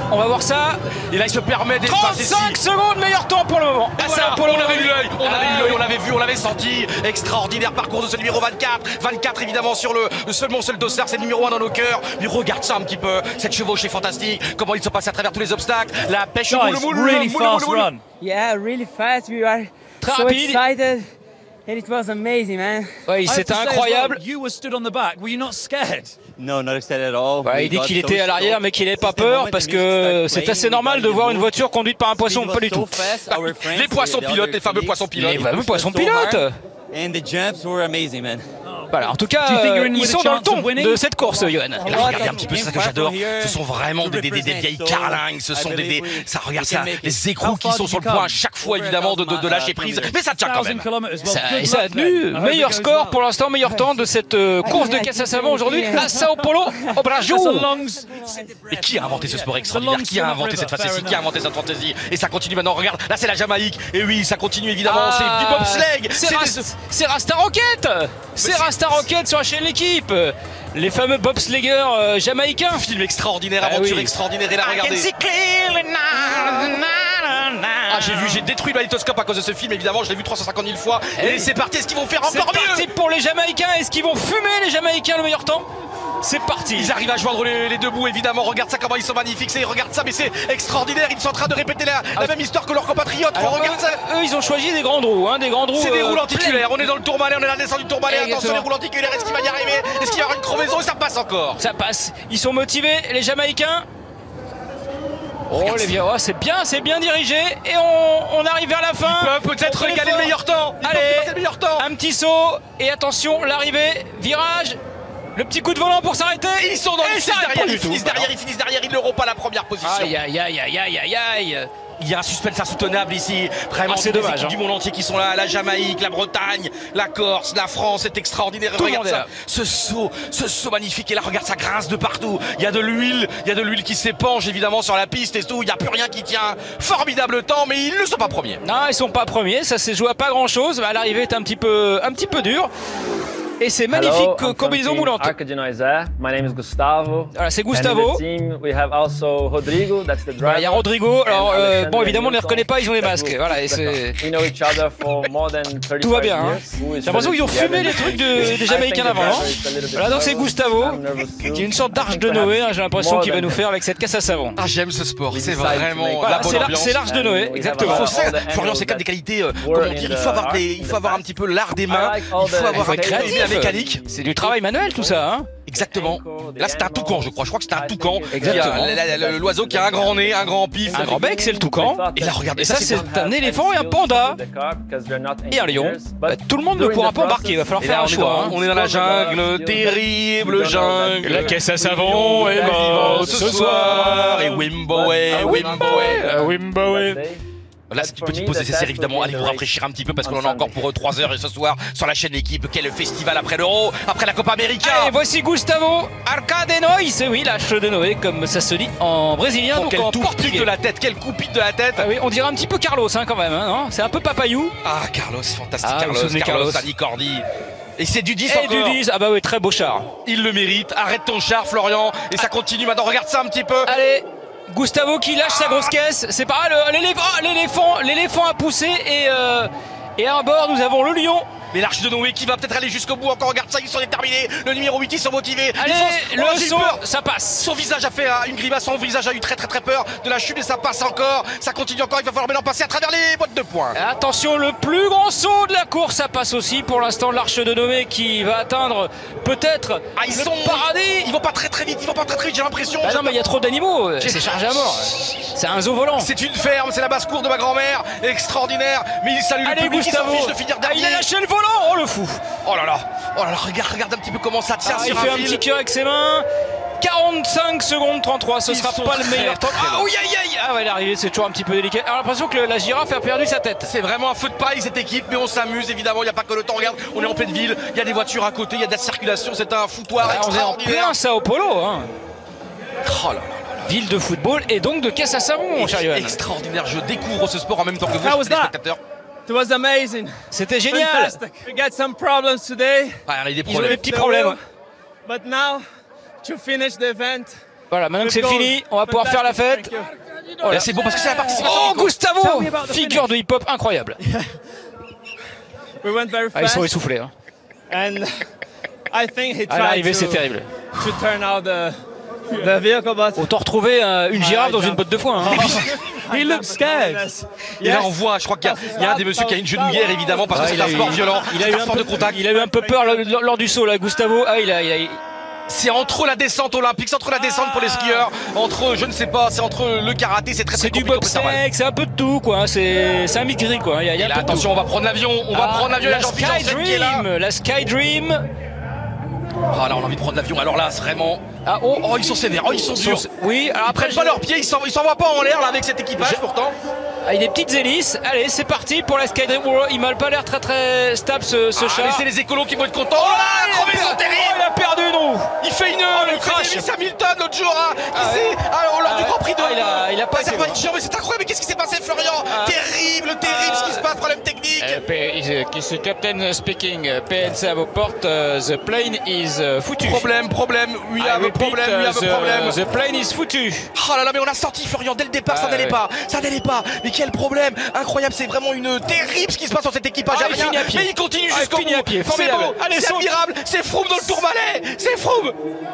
On va voir ça. Et là, il se permet d'être trente-cinq secondes, meilleur temps pour le moment. Ah, voilà, on avait eu l'œil, on avait ah, eu l'œil, oui. on l'avait vu, on l'avait senti. Extraordinaire parcours de ce numéro vingt-quatre. vingt-quatre évidemment sur le seul mon seul dossard, c'est le numéro un dans nos cœurs. Mais regarde ça un petit peu, cette chevauchée fantastique. Comment il se passe à travers tous les obstacles. La pêche au Guys, moule moule, really moule, fast moule, moule. run. Yeah, really fast. We were Très so rapide. excited, and it was amazing, man. Ouais, I have c'était to say as incroyable. well, you were stood on the back. Were you not scared? No, not excited at all. Ouais, il dit qu'il était à l'arrière mais qu'il n'avait pas peur parce que c'est assez normal de voir une voiture conduite par un poisson, pas du tout. Les poissons pilotes, les fameux poissons pilotes. Les fameux poissons pilotes. And the jumps were amazing, man. Voilà, en tout cas, Do you think you're in ils with a sont dans le chance ton of winning? de cette course, Johan. Et là, regardez un petit peu, c'est ça que j'adore. Ce sont vraiment des, des, des, des vieilles carlingues, ce sont des, des ça, regarde ça, les écrous qui sont sur le point à chaque fois évidemment de, de, de lâcher prise, mais ça tient quand même. Ça, et ça a tenu. Meilleur score pour l'instant, meilleur temps de cette euh, course de caisse à savon aujourd'hui à Sao Paulo, au Brasil. Et qui a inventé ce sport extraordinaire? Qui a inventé cette facétie? Qui a inventé cette fantaisie? Et ça continue maintenant, regarde, là c'est la Jamaïque. Et oui, ça continue évidemment, c'est du bobsleigh. C'est Ras- c'est Rasta Rocket. C'est Rasta Rocket sur la chaîne L'équipe. Les fameux bobsleggers euh, jamaïcains. Film extraordinaire, Ah aventure oui. extraordinaire. Et là, regardez. Ah, j'ai vu, j'ai détruit le magnétoscope à cause de ce film, évidemment, je l'ai vu trois cent cinquante mille fois. Eh Et oui. c'est parti, est-ce qu'ils vont faire C'est encore parti mieux? pour les Jamaïcains. Est-ce qu'ils vont fumer les Jamaïcains le meilleur temps? C'est parti. Ils arrivent à joindre les, les deux bouts, évidemment. Regarde ça, comment ils sont magnifiques. C'est- Regarde ça, mais c'est extraordinaire. Ils sont en train de répéter la, la même histoire que leurs compatriotes. Alors, regarde ça. eux, eux, ils ont choisi des grandes roues, hein, des grandes roues. C'est des euh, roues pleines. lenticulaires. On est dans le Tourmalet, on est à la descente du Tourmalet. Attention, Exactement. les roues lenticulaires. Est-ce qu'il va y arriver? Est-ce qu'il y aura une crevaison? Et ça passe encore. Ça passe. Ils sont motivés, les Jamaïcains. Oh, les vieux, oh, c'est bien, c'est bien dirigé. Et on, on arrive vers la fin. Ils peuvent peut-être On fait régaler le l'effort. meilleur temps. Ils Allez, peuvent passer le meilleur temps. un petit saut. Et attention, l'arrivée, virage. Le petit coup de volant pour s'arrêter. Et ils sont dans Et ils ça finissent arrête derrière. pas Ils du tout. finissent derrière. Ils finissent derrière. Ils n'auront pas la première position. Aïe, aïe, aïe, aïe, aïe, aïe, aïe. Il y a un suspense insoutenable ici. Vraiment, Ah, c'est toutes les dommage, équipes hein. du monde entier qui sont là. La Jamaïque, la Bretagne, la Corse, la France. C'est extraordinaire. Tout le Regarde monde est ça. là. Ce saut, ce saut magnifique. Et là, regarde, ça grince de partout. Il y a de l'huile. Il y a de l'huile qui s'épanche évidemment sur la piste et tout. Il n'y a plus rien qui tient. Formidable temps, mais ils ne sont pas premiers. Non, ils sont pas premiers. Ça s'est joué à pas grand chose. À l'arrivée, est un petit peu, un petit peu dur. Et c'est magnifique Hello, co- I'm combinaison from Team moulante. Arcadinoisa. My name is Gustavo. Voilà, c'est And in Gustavo. the team, we have also Rodrigo, that's the Voilà, driver. il y a Rodrigo. Alors, And euh, Alexander bon, évidemment, on ne les Newton, reconnaît pas, ils ont des that masques. will- Voilà, et c'est. We know each other for more than thirty-five Tout va bien, hein. years. Who is J'ai l'impression qu'ils ont ready to fumé get les in? trucs de- des I think Jamaïcains the d'avant, driver hein. is a little bit Voilà, donc c'est nervous. Gustavo, I'm nervous too. qui est une sorte I d'arche think de we Noé, have hein, j'ai l'impression more qu'il va than nous that. faire avec cette caisse à savon. Ah, j'aime ce sport. We C'est decide to make- vraiment Voilà, la bonne c'est l'ar- ambiance. c'est l'arche de Noé, And we exactement. have Il faut ça, all the Florian, c'est angles comme des qualités, euh, that comment were dire, in il faut avoir the des, arc, il in faut the avoir un back. petit peu l'art des I mains, like all il faut the- avoir Il faut être un peu créatif. la mécanique. C'est du travail manuel tout ça, hein. Exactement. Et là, c'était un toucan, je crois. Je crois que c'était un toucan. Exactement. Il y a la- la- la- L'oiseau qui a un grand nez, un grand pif. Un grand bec, c'est le toucan. Et là, regardez, Et ça, ça, c'est c'est un éléphant et un panda. Et un lion. Bah, tout le monde ne pourra pas embarquer, il va falloir Et faire là, un on est choix. dans, hein. on est dans la jungle, terrible jungle. La caisse à savon est morte ce soir. Et Wimboe, Wimboe. Euh, Wimboe. Là, cette petite pause nécessaire, évidemment. Allez vous rafraîchir un petit peu parce qu'on en a encore pour trois heures et ce soir sur la chaîne L'équipe. Quel festival après l'Euro, après la Copa América. Et voici Gustavo Arcadenois, c'est oui, l'âge de Noé, comme ça se dit en brésilien, Oh, donc quel en tout portugais. pique de la tête, quel coup pique de la tête. Ah oui, on dirait un petit peu Carlos hein, quand même, hein, non? C'est un peu papayou. Ah, Carlos, fantastique. Ah, vous Carlos, souvenez Carlos, Carlos. Ali Cordi. Et c'est du dix Et encore. du dix, ah bah oui, très beau char. Il le mérite. Arrête ton char, Florian. Et ça continue maintenant. Regarde ça un petit peu. Allez, Gustavo qui lâche sa grosse caisse, c'est pas ah, le- l'éléphant, ah, l'éléphant, l'éléphant a poussé et, euh, et à bord nous avons le lion. Mais l'arche de Noé qui va peut-être aller jusqu'au bout. Encore, regarde ça, ils sont déterminés. Le numéro huit, ils sont motivés. Allez, Ils foncent. Oh, le j'ai eu saut, peur. ça passe. Son visage a fait euh, une grimace, son visage a eu très très très peur de la chute et ça passe encore. Ça continue encore, il va falloir maintenant passer à travers les boîtes de points. Attention, le plus grand saut de la course, ça passe aussi pour l'instant l'arche de Noé qui va atteindre peut-être Ah, ils le sont paradis. Ils vont pas très très vite, ils vont pas très très vite, j'ai l'impression. Ah non mais il y a trop d'animaux, c'est chargé à mort. C'est un zoo volant. C'est une ferme, c'est la basse-cour de ma grand-mère, extraordinaire. Mais il salue le Allez public, il s'en Gustavo, fiche de finir ah, il dernier. a lâché le volant, oh le fou. Oh là là, oh là là, regarde, regarde un petit peu comment ça tient Ah, il sur fait un un fil. petit cœur avec ses mains. quarante-cinq secondes trente-trois, ce Ils sera sont pas le très, meilleur temps. très Ah longs. oui aïe aïe. Ah ouais, l'arrivée c'est toujours un petit peu délicat. Alors l'impression que le- la girafe a perdu sa tête. C'est vraiment un feu de paille cette équipe, mais on s'amuse évidemment, il n'y a pas que le temps, regarde, on est en pleine ville, il y a des voitures à côté, il y a de la circulation, c'est un foutoir Ah, on est en extraordinaire. plein Sao Paulo, hein. Oh là là. Ville de football et donc de caisse à savon, mon cher Johan. Extraordinaire, je découvre ce sport en même temps que vous, How chers was that? téléspectateurs. It was amazing. C'était génial. Fantastic. We got some problems today, Ah, il y a des Ils ont problèmes. des petits problèmes. but now to finish the event, Voilà, maintenant que c'est fini, on va pouvoir faire la fête. Oh là, c'est bon parce que c'est la participation. Oh, Nico. Gustavo, Tell me about the figure de hip-hop incroyable. We went very Ah, ils fast. sont essoufflés. Hein. And I think he À tried l'arrivée, to, c'est terrible. to turn out the, the vehicle, but Autant retrouver euh, une girafe dans une botte de foin. Hein. he looked scared. Et là on voit, je crois qu'il y, y a un des messieurs qui a une genouillère évidemment parce que Ah, c'est il a un eu- sport violent, Il a, c'est eu un un sport peu, de contact. il a eu un peu peur lors, lors- lors du saut là, Gustavo. Ah, il a, il a- C'est entre la descente olympique, c'est entre la descente pour les skieurs, entre je ne sais pas, c'est entre le karaté, c'est très très c'est du compliqué au Peterman. bobsleigh, c'est un peu de tout quoi. hein. C'est c'est un mix-gris quoi. Il y a, il y a Et là, un peu de attention, on va prendre l'avion, on tout. va Ah, prendre l'avion, il y a la Jean-Philippe Sky Janssen qui est là. Dream, la Sky Dream. Ah là, on a envie de prendre l'avion, alors là, c'est vraiment. Ah, oh, Oh, ils sont sévères, oh, ils sont durs. Oui, alors Ils après prennent pas leurs pieds, ils s'en- ils s'envoient pas en l'air là avec cet équipage pourtant. avec des petites hélices. Allez, c'est parti pour la Sky Dream. Oh, il m'a pas l'air très très stable ce, ce Ah, chat. mais c'est les écolos qui vont être contents. Oh là, il, a crevaison perdu, terrible. oh, il a perdu nous. Il fait une le il fait crash. des Lewis Hamilton l'autre jour hein, qui Ah s'est- ouais. alors, lors Ah du ouais. Grand Prix de Ah, il a- il a pas été d'Azerbaïdjan, mais c'est incroyable, mais qu'est-ce qui s'est passé Florian? Ah. Terrible, terrible ce qui se passe, problème technique. Uh, Captain speaking, P N C à vos portes, uh, the plane is uh, foutu. Problème, problème, oui, I a un repeat, problème, oui, uh, a un the- problème. The plane is foutu. Oh là là, mais on a senti Florian dès le départ, ça Ah, n'allait ouais. pas, ça n'allait pas. Mais quel problème, incroyable, c'est vraiment une terrible ce qui se passe dans cet équipage Ah, il aérien. finit à pied. Mais il continue Ah, il jusqu'au finit bout. à pied, C'est formidable. beau, Allez, c'est saute. admirable, c'est Froome dans le Tourmalet, c'est Froome.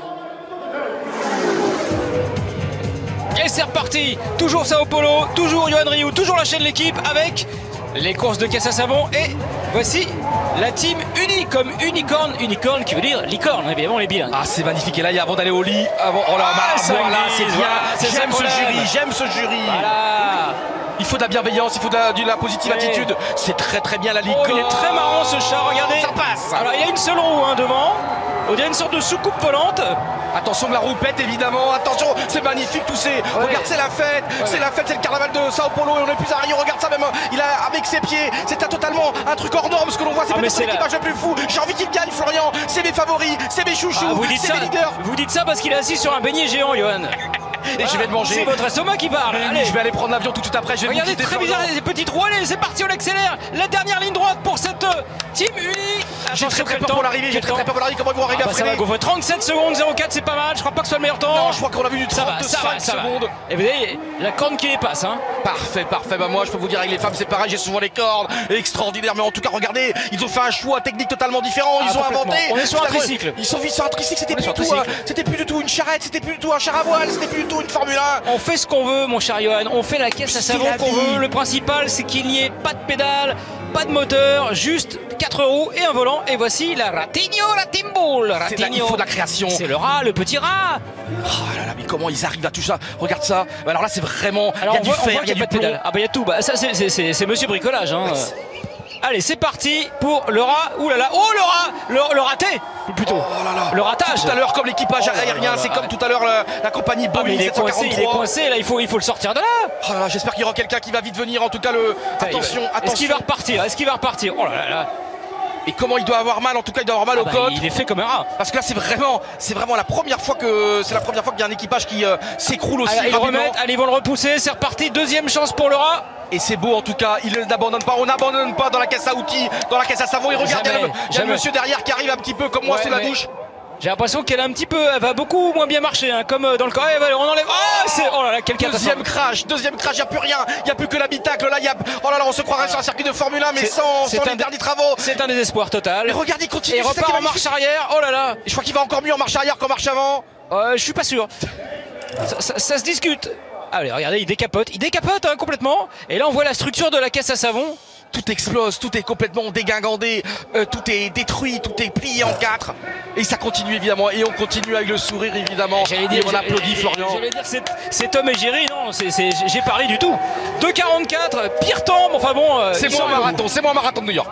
Et c'est reparti. Toujours Sao Paulo, toujours Johan Rioux, toujours la chaîne de l'équipe avec les courses de caisse à savon. Et voici la team unie comme unicorn. Unicorn qui veut dire licorne, évidemment les bilingues. Ah, c'est magnifique. Et là, avant d'aller au lit, avant, oh là, Ah, bah, ça voilà, glisse, c'est bien. voilà, c'est ça J'aime qu'on ce aime. jury, j'aime ce jury. Voilà. Il faut de la bienveillance, il faut de la, de la positive Ouais. attitude. C'est très très bien la licorne. Oh, il est très marrant ce chat, regardez. Ça passe. Alors il a une seule roue hein, devant. On dirait une sorte de soucoupe volante. Attention de la roupette évidemment, attention, c'est magnifique tous ces. Regarde, c'est la fête, c'est la fête, c'est le carnaval de Sao Paulo et on est plus à Rio. Regarde ça même, il a avec ses pieds, c'est un totalement un truc hors norme ce que l'on voit, c'est Ah, mais peut-être c'est l'équipage le plus fou. J'ai envie qu'il gagne Florian, c'est mes favoris, c'est mes chouchous, Ah, vous dites c'est ça, mes leaders. vous dites ça parce qu'il est assis sur un beignet géant, Johan. Et je vais le manger. C'est votre estomac qui parle. Mais oui, Allez. je vais aller prendre l'avion tout de suite après. Je vais Regardez, vous quitter, très Florian. bizarre, les petites roues. Allez, c'est parti, on accélère. La dernière ligne droite pour cette euh, team unie. J'ai très Attention, très quel peur temps, pour l'arrivée, j'ai quel très temps. très peur pour l'arrivée. Comment ils vont arriver Ah à bah ça va, freiner? Gaufre, trente-sept secondes, zéro quatre, c'est pas mal. Je crois pas que ce soit le meilleur temps. Non, je crois qu'on a vu du ça va, ça va, trente-cinq ça va. secondes. Et vous voyez, la corne qui les passe. Hein. Parfait, parfait. Bah moi, je peux vous dire avec les femmes, c'est pareil. J'ai souvent les cordes, extraordinaire. Mais en tout cas, regardez, ils ont fait un choix technique totalement différent. Ils Ah, ont complètement. inventé. On est sur un Finalement, tricycle. Ils sont vus sur un tricycle. C'était On est plus, sur du un tout, un- tricycle. c'était plus du tout une charrette. C'était plus du tout un char à voile. C'était plus du tout une Formule un. On fait ce qu'on veut, mon cher Johan. On fait la caisse à C'est savon la qu'on vie. veut. Le principal, c'est qu'il n'y ait pas de pédale, pas de moteur, juste quatre roues et un volant. Et voici la Ratinho Ratimbull. C'est de la- il faut de la création. C'est le rat, le petit rat. Oh là là, mais comment ils arrivent à tout ça? Regarde ça. Bah alors là, c'est vraiment. Il Alors y a on du voit, on fer, voit il y a qu'il n'y du a pas de plomb. pédale. Ah bah il y a tout. Bah, ça c'est- c'est c'est- c'est monsieur bricolage. Hein. Allez, c'est parti pour le rat. Ouh là là. Oh le rat, le, le raté plutôt. Oh là là. Le ratage. Tout à l'heure, comme l'équipage Oh là aérien, là c'est là. comme tout à l'heure la, la compagnie Ah, mais Boeing il est sept cent coincé, il est quarante-trois. coincé. Là, il faut, il faut le sortir de là. Oh là là, j'espère qu'il y aura quelqu'un qui va vite venir. En tout cas, le. Attention, Est-ce attention. qu'il va repartir? Est-ce qu'il va repartir? Oh là là là. Et comment il doit avoir mal? En tout cas, il doit avoir mal Ah aux bah, côtes. il est fait comme un rat. Parce que là, c'est vraiment, c'est vraiment la première fois que c'est la première fois qu'il y a un équipage qui euh, s'écroule aussi Allez, ils le rapidement. remettent, allez, ils vont le repousser, c'est reparti, deuxième chance pour le rat. Et c'est beau en tout cas. Il n'abandonne pas. On n'abandonne pas dans la caisse à outils, dans la caisse à savon. Et regardez, Jamais, il y a le jamais. monsieur derrière qui arrive un petit peu comme moi Ouais, sous la mais douche. J'ai l'impression qu'elle a un petit peu, elle va beaucoup moins bien marcher, hein, comme euh, dans le corps. Eh, on enlève. Oh, c'est, oh là là, quel catastrophe. Deuxième crash, deuxième crash, il n'y a plus rien, il n'y a plus que l'habitacle. Là, il y a. Oh là là, on se croirait sur un circuit de Formule un, mais C'est- sans, c'est sans un les dé- derniers travaux. C'est un désespoir total. Mais regarde, il continue. Et il c'est ça qui repart est en marche magnifique. arrière. Oh là là. Et je crois qu'il va encore mieux en marche arrière qu'en marche avant. Euh, je suis pas sûr. Ça, ça- ça se discute. Allez, regardez, il décapote, il décapote hein, complètement. Et là, on voit la structure de la caisse à savon. Tout explose, tout est complètement dégingandé, euh, tout est détruit, tout est plié en quatre. Et ça continue évidemment, et on continue avec le sourire évidemment. J'allais Et dire, on applaudit Florian. J'allais dire, c'est, c'est Tom et Jerry, non, c'est, c'est, j'ai pari du tout. deux quarante-quatre, pire temps, mais enfin bon. euh, C'est ils moi sont un allés au marathon, c'est moi un marathon de New York.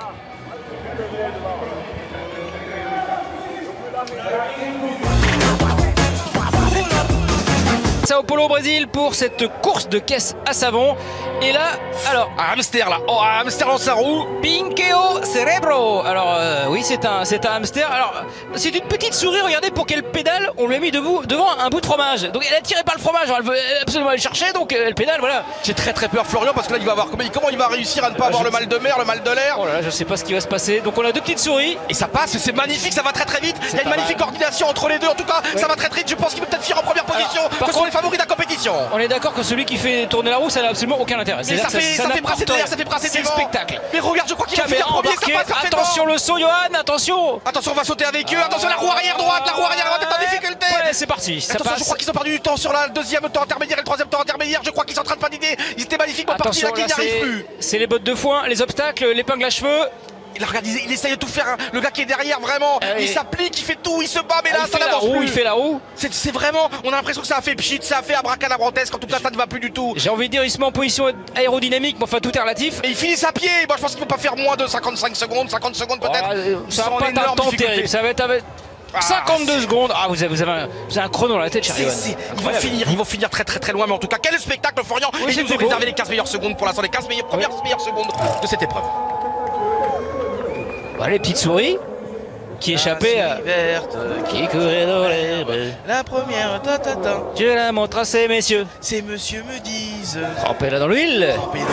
Sao Paulo au Brésil pour cette course de caisse à savon. Et là, alors, un hamster là, oh, un hamster en sa roue. Pinkeo Cerebro. Alors euh, oui, c'est un, c'est un hamster. Alors c'est une petite souris. Regardez pour quelle pédale on lui a mis debout, devant un bout de fromage. Donc elle a tiré pas le fromage. Elle veut absolument aller chercher. Donc elle pédale. Voilà. J'ai très très peur Florian parce que là il va avoir comment, comment il va réussir à ne pas Ah, avoir je le mal de mer, le mal de l'air. Oh là là, je sais pas ce qui va se passer. Donc on a deux petites souris. Et ça passe, c'est magnifique, ça va très très vite. Il y a une pas magnifique mal. coordination entre les deux. En tout cas, Ouais. ça va très très vite. Je pense qu'il peut peut-être finir en première position. par Ce sont contre- les favoris de la compétition. On est d'accord que celui qui fait tourner la roue, ça n'a absolument aucun intérêt. Mais C'est-à-dire ça que fait, ça fait n'apporte brasser de l'air, rien. ça fait brasser C'est du le vent. spectacle. Mais regarde, je crois qu'il va finir Caméra premier. Ça embarquée. passe, ça fait Attention vent. le saut, Johan. Attention. Attention, on va sauter avec eux. Attention, la roue arrière droite, la roue arrière droite est en difficulté. Ouais, c'est parti. Ça Attention, passe. je crois qu'ils ont perdu du temps sur la deuxième temps intermédiaire et le troisième temps intermédiaire. Je crois qu'ils sont en train de patiner. Ils étaient magnifiquement partis là, Attention, qu'ils là, n'y arrivent c'est- plus. c'est les bottes de foin, les obstacles, l'épingle à cheveux. Et là, regarde, il, il essaye de tout faire. Hein. Le gars qui est derrière, vraiment, Ah oui. il s'applique, il fait tout, il se bat, mais là, il ça fait la n'avance roue, plus. il fait la roue. C'est c'est vraiment, on a l'impression que ça a fait pchit, ça a fait abracadabrantesque. En tout cas, ça ne va plus du tout. J'ai envie de dire, il se met en position aérodynamique, mais enfin tout est relatif. Et ils finissent à pied. Moi, je pense qu'ils ne vont pas faire moins de cinquante-cinq secondes, cinquante secondes peut-être. Ah, ça Sans va pas être un énorme temps difficulté. terrible. Ça va être avec Ah, cinquante-deux c'est- secondes. Ah, vous avez, vous avez, un, vous avez un chrono dans la tête, cher C'est- Johan. c'est- Ils vont Incroyable. finir, ils vont finir très très très loin, mais en tout cas, quel spectacle, Florian. Oui, Et ils c'était nous ont beau. réservé les quinze meilleures secondes pour l'instant, les quinze meilleures, premières meilleures secondes de cette épreuve. Voilà les petites souris qui échappaient à... verte, Qui couraient dans l'herbe. la première, ta, ta, ta. Je la montre à ces messieurs. Ces messieurs me disent. Trempez-la dans l'huile.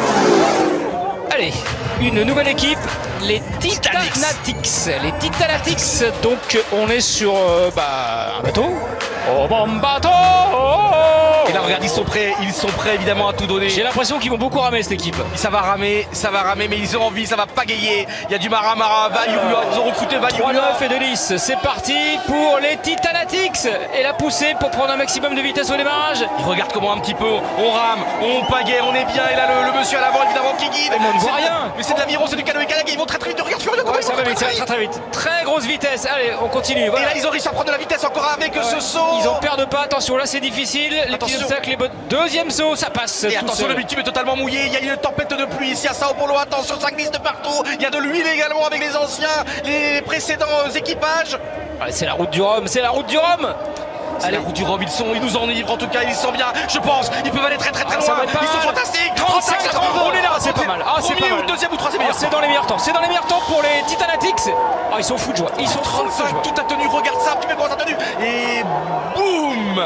Allez, une nouvelle équipe, les Titanatics. Les Titanatics, donc on est sur euh, bah, un bateau. Oh bon bateau. Et là, regarde, ils sont prêts, ils sont prêts évidemment à tout donner. J'ai l'impression qu'ils vont beaucoup ramer cette équipe. Ça va ramer, ça va ramer, mais ils ont envie, ça va pagayer. Il y a du Maramara, Valiurua, ils ont recruté trois Valiurua. neuf et de Lys, c'est parti pour les Titanatics. Et la poussée pour prendre un maximum de vitesse au démarrage. Ils regardent comment un petit peu, on rame, on pagaie, on est bien. Et là, le, le monsieur à l'avant, évidemment, qui guide. Mais on ne voit C'est- rien. Mais c'est de l'aviron, c'est du canoë-kayak, ils vont très très vite. Regarde Florian, comment Ouais, ils ça vont va très, vite, ça va très très vite. très vite. Très grosse vitesse. Allez, on continue. Et Voilà. là, ils ont réussi à prendre de la vitesse encore avec ce saut. Ils en perdent pas, attention là c'est difficile, les petits Attention. obstacles, les bottes. Deuxième saut, ça passe. Et tout attention, seul. le bitume est totalement mouillé. Il y a une tempête de pluie ici à Sao Paulo. Attention, ça glisse de partout. Il y a de l'huile également avec les anciens, les précédents équipages. Allez, c'est la route du Rhum, c'est la route du Rhum. C'est la route du Rhum, ils sont, ils nous enivrent en tout cas, ils sont bien, je pense, ils peuvent aller très très très Ah, ça loin, va être pas ils sont mal. fantastiques. trente-cinq, trente-deux, on est là, ah, c'est pas mal, ah, c'est premier pas ou mal. deuxième ou troisième Ah, meilleur c'est temps. dans les meilleurs temps, c'est dans les meilleurs temps pour les Titanatics. Ah, ils sont fous de joie, ils sont fous de trente-cinq, joie. tout a tenu, regarde ça, un petit peu comment ça a tenu, et boum.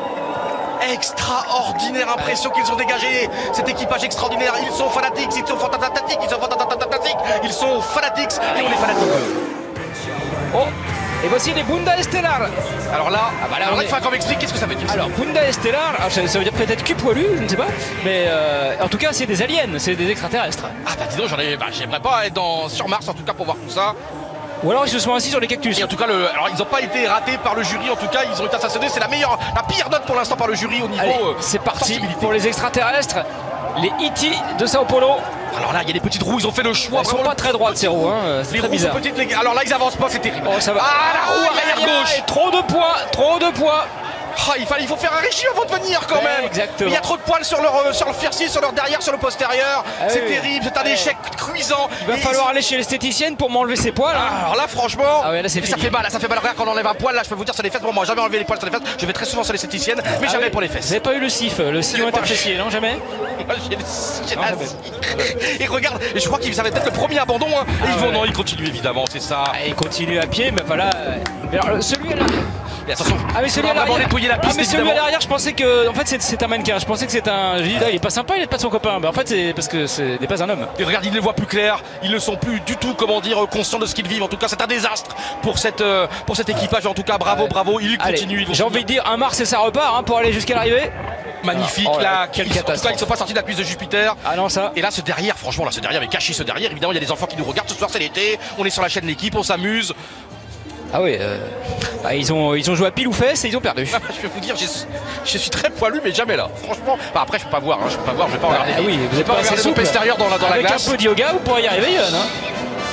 Extraordinaire impression qu'ils ont dégagé, cet équipage extraordinaire, ils sont fanatiques, ils sont fanatiques, ils sont fanatiques, ils sont fanatiques et on est fanatiques. Oh, et voici les Bunda Estelar. Alors là, Ah bah là, alors on là, est- il faut qu'on m'explique qu'est-ce que ça veut dire. Alors, Bunda Estelar, alors, ça ça veut dire peut-être cul poilu, je ne sais pas. Mais euh, en tout cas, c'est des aliens, c'est des extraterrestres. Ah bah dis donc, j'en ai, bah, j'aimerais pas être dans, sur Mars en tout cas pour voir tout ça. Ou alors ils se sont assis sur les cactus. Et en tout cas, le, alors ils n'ont pas été ratés par le jury, en tout cas ils ont été assassinés, c'est la meilleure, la pire note pour l'instant par le jury au niveau Allez, euh, c'est parti sensibilité. pour les extraterrestres, les E T de Sao Paulo. Alors là, il y a des petites roues, ils ont fait le choix. Elles sont vraiment pas le- très droites ces roues, hein. c'est Les très roues sont bizarre. petites, les gars. Alors là, ils avancent pas, c'est terrible. Oh, ça va. Ah, la roue Aïe, arrière aïe, gauche. aïe, trop de poids, trop de poids. Ah, il, fallait, il faut faire un régime avant de venir quand Ouais, même. exactement. Il y a trop de poils sur leur, euh, sur le fiercier, sur leur derrière, sur le postérieur. Ah c'est oui. terrible, c'est un Ouais. échec cuisant. Il va Et falloir ils- aller chez l'esthéticienne pour m'enlever ses poils. hein. Ah, alors là, franchement, Ah ouais, là, c'est et ça fini. fait mal, là, ça fait mal. Regarde, quand on enlève un poil, là, je peux vous dire sur les fesses. Bon, moi, j'ai jamais enlevé les poils sur les fesses. Je vais très souvent sur l'esthéticienne, mais Ah jamais oui. pour les Vous fesses. n'avez pas eu le S I F, le sillon l'ai pas. interfessier, non jamais? J'ai le- j'ai Non, la- jamais. Et regarde, et je crois qu'ils avaient peut-être le premier abandon. Hein. Et Ah ils vont, ouais. non, ils continuent évidemment, c'est ça. Ah, il continue à pied, mais voilà. Mais alors, euh, celui là. Et attention, Ah mais celui à on va vraiment l'arrière. nettoyer la Ah, piste mais celui à évidemment. l'arrière, je pensais que en fait c'est- c'est un mannequin. Je pensais que c'est un. Je dis là, il est pas sympa, il est pas de son copain. Mais en fait c'est parce que ce n'est pas un homme. Et regarde, ils ne les voient plus clairs, ils ne sont plus du tout, comment dire, conscients de ce qu'ils vivent. En tout cas, c'est un désastre pour, cette, euh, pour cet équipage. En tout cas, bravo, bravo, ils Allez, continuent. ils vont j'ai envie de dire un Mars et ça repart hein, pour aller jusqu'à l'arrivée. magnifique. Oh là, là, quelle ils sont- en tout cas, catastrophe. ils ne sont pas sortis de la cuisse de Jupiter. Ah non ça. Et là, ce derrière, franchement, là, ce derrière, mais caché ce derrière, évidemment, il y a des enfants qui nous regardent. Ce soir, c'est l'été, on est sur la chaîne L'équipe, on s'amuse. Ah oui. Euh... bah, ils ont ils ont joué à pile ou fesses et ils ont perdu. Ah, je vais vous dire, je, je suis très poilu, mais jamais là. Franchement, enfin, après, je peux pas voir, hein, je peux pas voir, je vais pas regarder. Ah oui, vous je vais êtes pas pas assez regarder mon souple. extérieur dans la, dans la Avec glace. un peu de yoga, vous pourrez y arriver, Yann. Hein.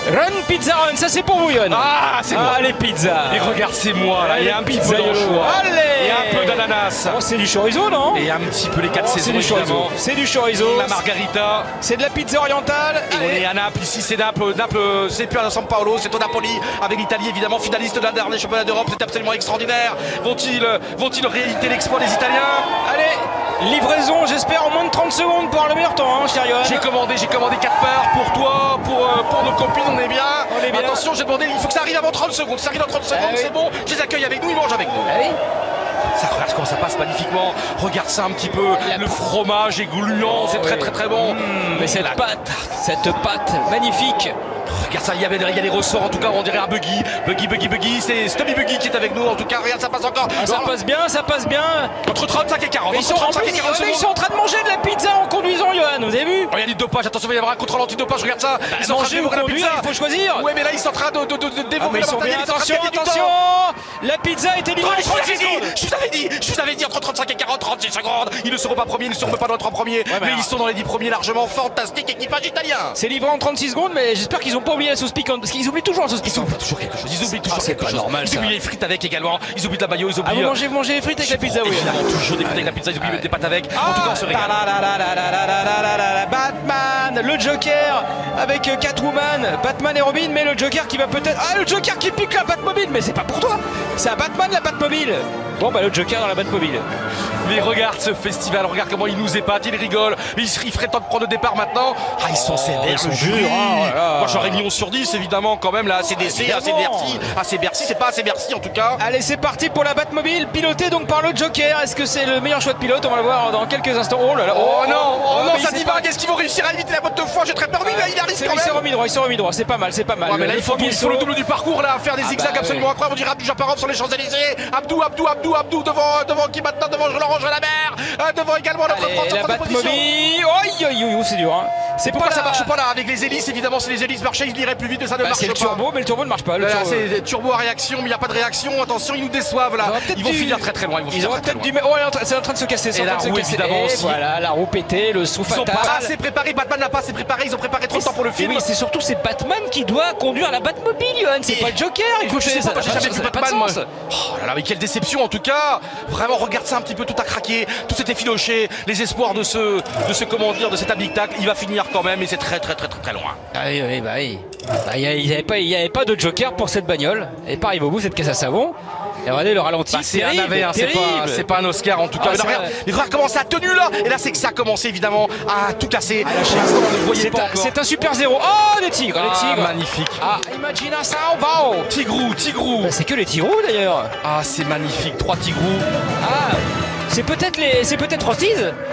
Run Pizza Run, ça c'est pour vous Yon. Ah, c'est moi. Ah, les pizzas. Et regarde, c'est moi là, il y a un petit peu d'anchois. Allez. Il y a un peu d'ananas. Oh, c'est du chorizo, non? Et un petit peu les quatre Oh, saisons, c'est du chorizo. évidemment. C'est du chorizo. La margarita. C'est de la pizza orientale. Et on est à Naples, ici c'est Naples, Naples c'est plus à San Paolo, c'est au Napoli, avec l'Italie évidemment, finaliste de la dernière championnat d'Europe, c'est absolument extraordinaire. Vont-ils vont-ils réaliser l'exploit des Italiens? Allez, livraison, j'espère en moins de trente secondes pour avoir le meilleur temps, hein, cher Johan. J'ai commandé, j'ai commandé quatre parts pour toi, pour, euh, pour nos copines, on est bien. On est bien. Attention, j'ai demandé, il faut que ça arrive avant trente secondes, si ça arrive dans trente secondes, oui. c'est bon, je les accueille avec nous, ils mangent avec nous. Ah oui. Ça, regarde comment ça passe magnifiquement, regarde ça un petit peu, La le pâte. fromage est gluant, c'est Oh, très oui. très très bon. Mmh, mais cette pâte, cette pâte magnifique. Regarde ça, il y, avait, il y a des ressorts en tout cas, on dirait un Buggy, Buggy, Buggy, Buggy, c'est Stubby Buggy qui est avec nous en tout cas, regarde ça passe encore. Ah, ça passe bien, ça passe bien. Entre trente-cinq et quarante, Mais ils, sont, entre en trente-cinq plus, et quarante ils- mais ils secondes. sont en train de manger de la pizza en conduisant, Johan, vous avez vu? Oh, il y a du dopage, attention, il va y avoir un contrôle anti-dopage, regarde ça. Ils sont en train de Manger ou dévorer la conduire, pizza. il faut choisir. Ouais, mais là ils sont en train de, de, de, de Ah, dévorer mais ils la sont bien, mortadelle, ils sont en train de attention, gagner du attention. temps. La pizza a été livrée en Je vous trente avais dit, secondes. je vous avais dit, je vous avais dit entre trente-cinq et quarante, trente-six secondes. Ils ne seront pas premiers, ils ne seront pas dans les trois premiers, mais mais alors- ils sont dans les dix premiers largement. Fantastique équipage italien. C'est livré en trente-six secondes, mais j'espère qu'ils ont pas oublié la sauce piquante, parce qu'ils oublient toujours la sauce Ils piquante. oublient toujours quelque chose, ils oublient toujours Ah, c'est quelque pas chose. normal, Ils ça. oublient les frites avec également, ils oublient de la maillot, ils Ah, oublient. vous mangez, vous mangez les frites avec la pizza, oui. Évidemment, toujours des frites avec la pizza, ils oublient des pâtes avec. En tout cas, on se régale. Ah, là, là, là, là, là, là, là, là, là, là, Batman, le Joker avec euh, Catwoman, Batman et Robin, mais le Joker qui va peut-être. Ah, le Joker qui pique la Batmobile, mais c'est pas pour toi, c'est à Batman la Batmobile. Bon, bah le Joker dans la Batmobile. Mais regarde ce festival, regarde comment il nous épate, il rigole. Mais il, il ferait temps de prendre le départ maintenant. Ah, ils sont sévères, ils sont le jury. durs, ah, oh là là. Moi j'aurais mis onze sur dix évidemment quand même là, A C D C, A C Évidemment. Bercy, A C Bercy, c'est pas A C Bercy en tout cas. Allez, c'est parti pour la Batmobile, pilotée donc par le Joker. Est-ce que c'est le meilleur choix de pilote? On va le voir dans quelques instants. Oh là là, Oh, non, oh, non, mais ça il s'est divague, est-ce qu'ils vont réussir à éviter la botte de foin? J'ai très peur, oui, mais il arrive C'est- quand il s'est même. remis droit, il s'est remis droit, c'est pas mal, c'est pas mal. Ouais, mais là Le il faut, premier il faut le saut. double du parcours là, faire des Ah zigzags bah, absolument oui. incroyables. On dirait Abdou Japarov sur les Champs-Élysées. Abdou, Abdou, Abdou, Abdou devant, devant qui maintenant devant Laurent la mer. Euh, devant également notre Allez, France en la troisième position. Batmobile. Oi, oi, oi, oi, c'est dur. Hein. C'est Pourquoi pas ça la- marche pas là avec les hélices? Évidemment, si les hélices marchaient, ils iraient plus vite, mais ça ne Bah, marche c'est pas. le turbo, mais le turbo ne marche pas. Le Là, turbo- c'est turbo à réaction, mais il n'y a pas de réaction. Attention, ils nous déçoivent là. Ils auraient peut-être Ils vont dû- finir très très loin. Ils vont Ils finir auraient très, très peut-être loin. dû. Oh, elle est en train- c'est en train de se casser. c'est Et en train la de se roue, casser. évidemment, Et aussi. voilà, la roue pétée, le sous Ils sont fatal. pas assez préparés. Batman n'a pas assez préparé. Ils ont préparé trop de temps pour le Et film. oui, c'est surtout c'est Batman qui doit conduire la Batmobile, Johan. C'est Et- pas le Joker. Il faut Je sais ça pas, moi, n'a j'ai pas jamais de- vu ça n'a pas de Batman moi. sens. Oh là là, mais quelle déception en tout cas. Vraiment, regarde ça un petit peu, tout a craqué, tout s'est effiloché. Les espoirs de ce, de ce comment dire, de cet habitacle, il va finir quand même, et c'est très très très très très loin. Ah oui, oui, bah oui. Bah, Il n'y avait, avait pas de Joker pour cette bagnole. Et pas arrivé au bout, cette caisse à savon. Et regardez le ralenti. Bah, c'est un terrible, navet, hein, c'est terrible. pas, c'est pas un Oscar en tout cas. Ah, mais ça- regarde, mais regarde comment ça a tenu là. Et là, c'est que ça a commencé évidemment à tout casser. Ah, Pour l'instant, on ne le voyait C'est pas un, encore. c'est un super zéro. Oh, les tigres, les Ah, tigres. magnifique. Ah, imagine ça, on va. Tigrou, Tigrou. Bah, c'est que les tigrous d'ailleurs. Ah, c'est magnifique, trois Tigrous. Ah, c'est peut-être les, c'est peut-être Frosties.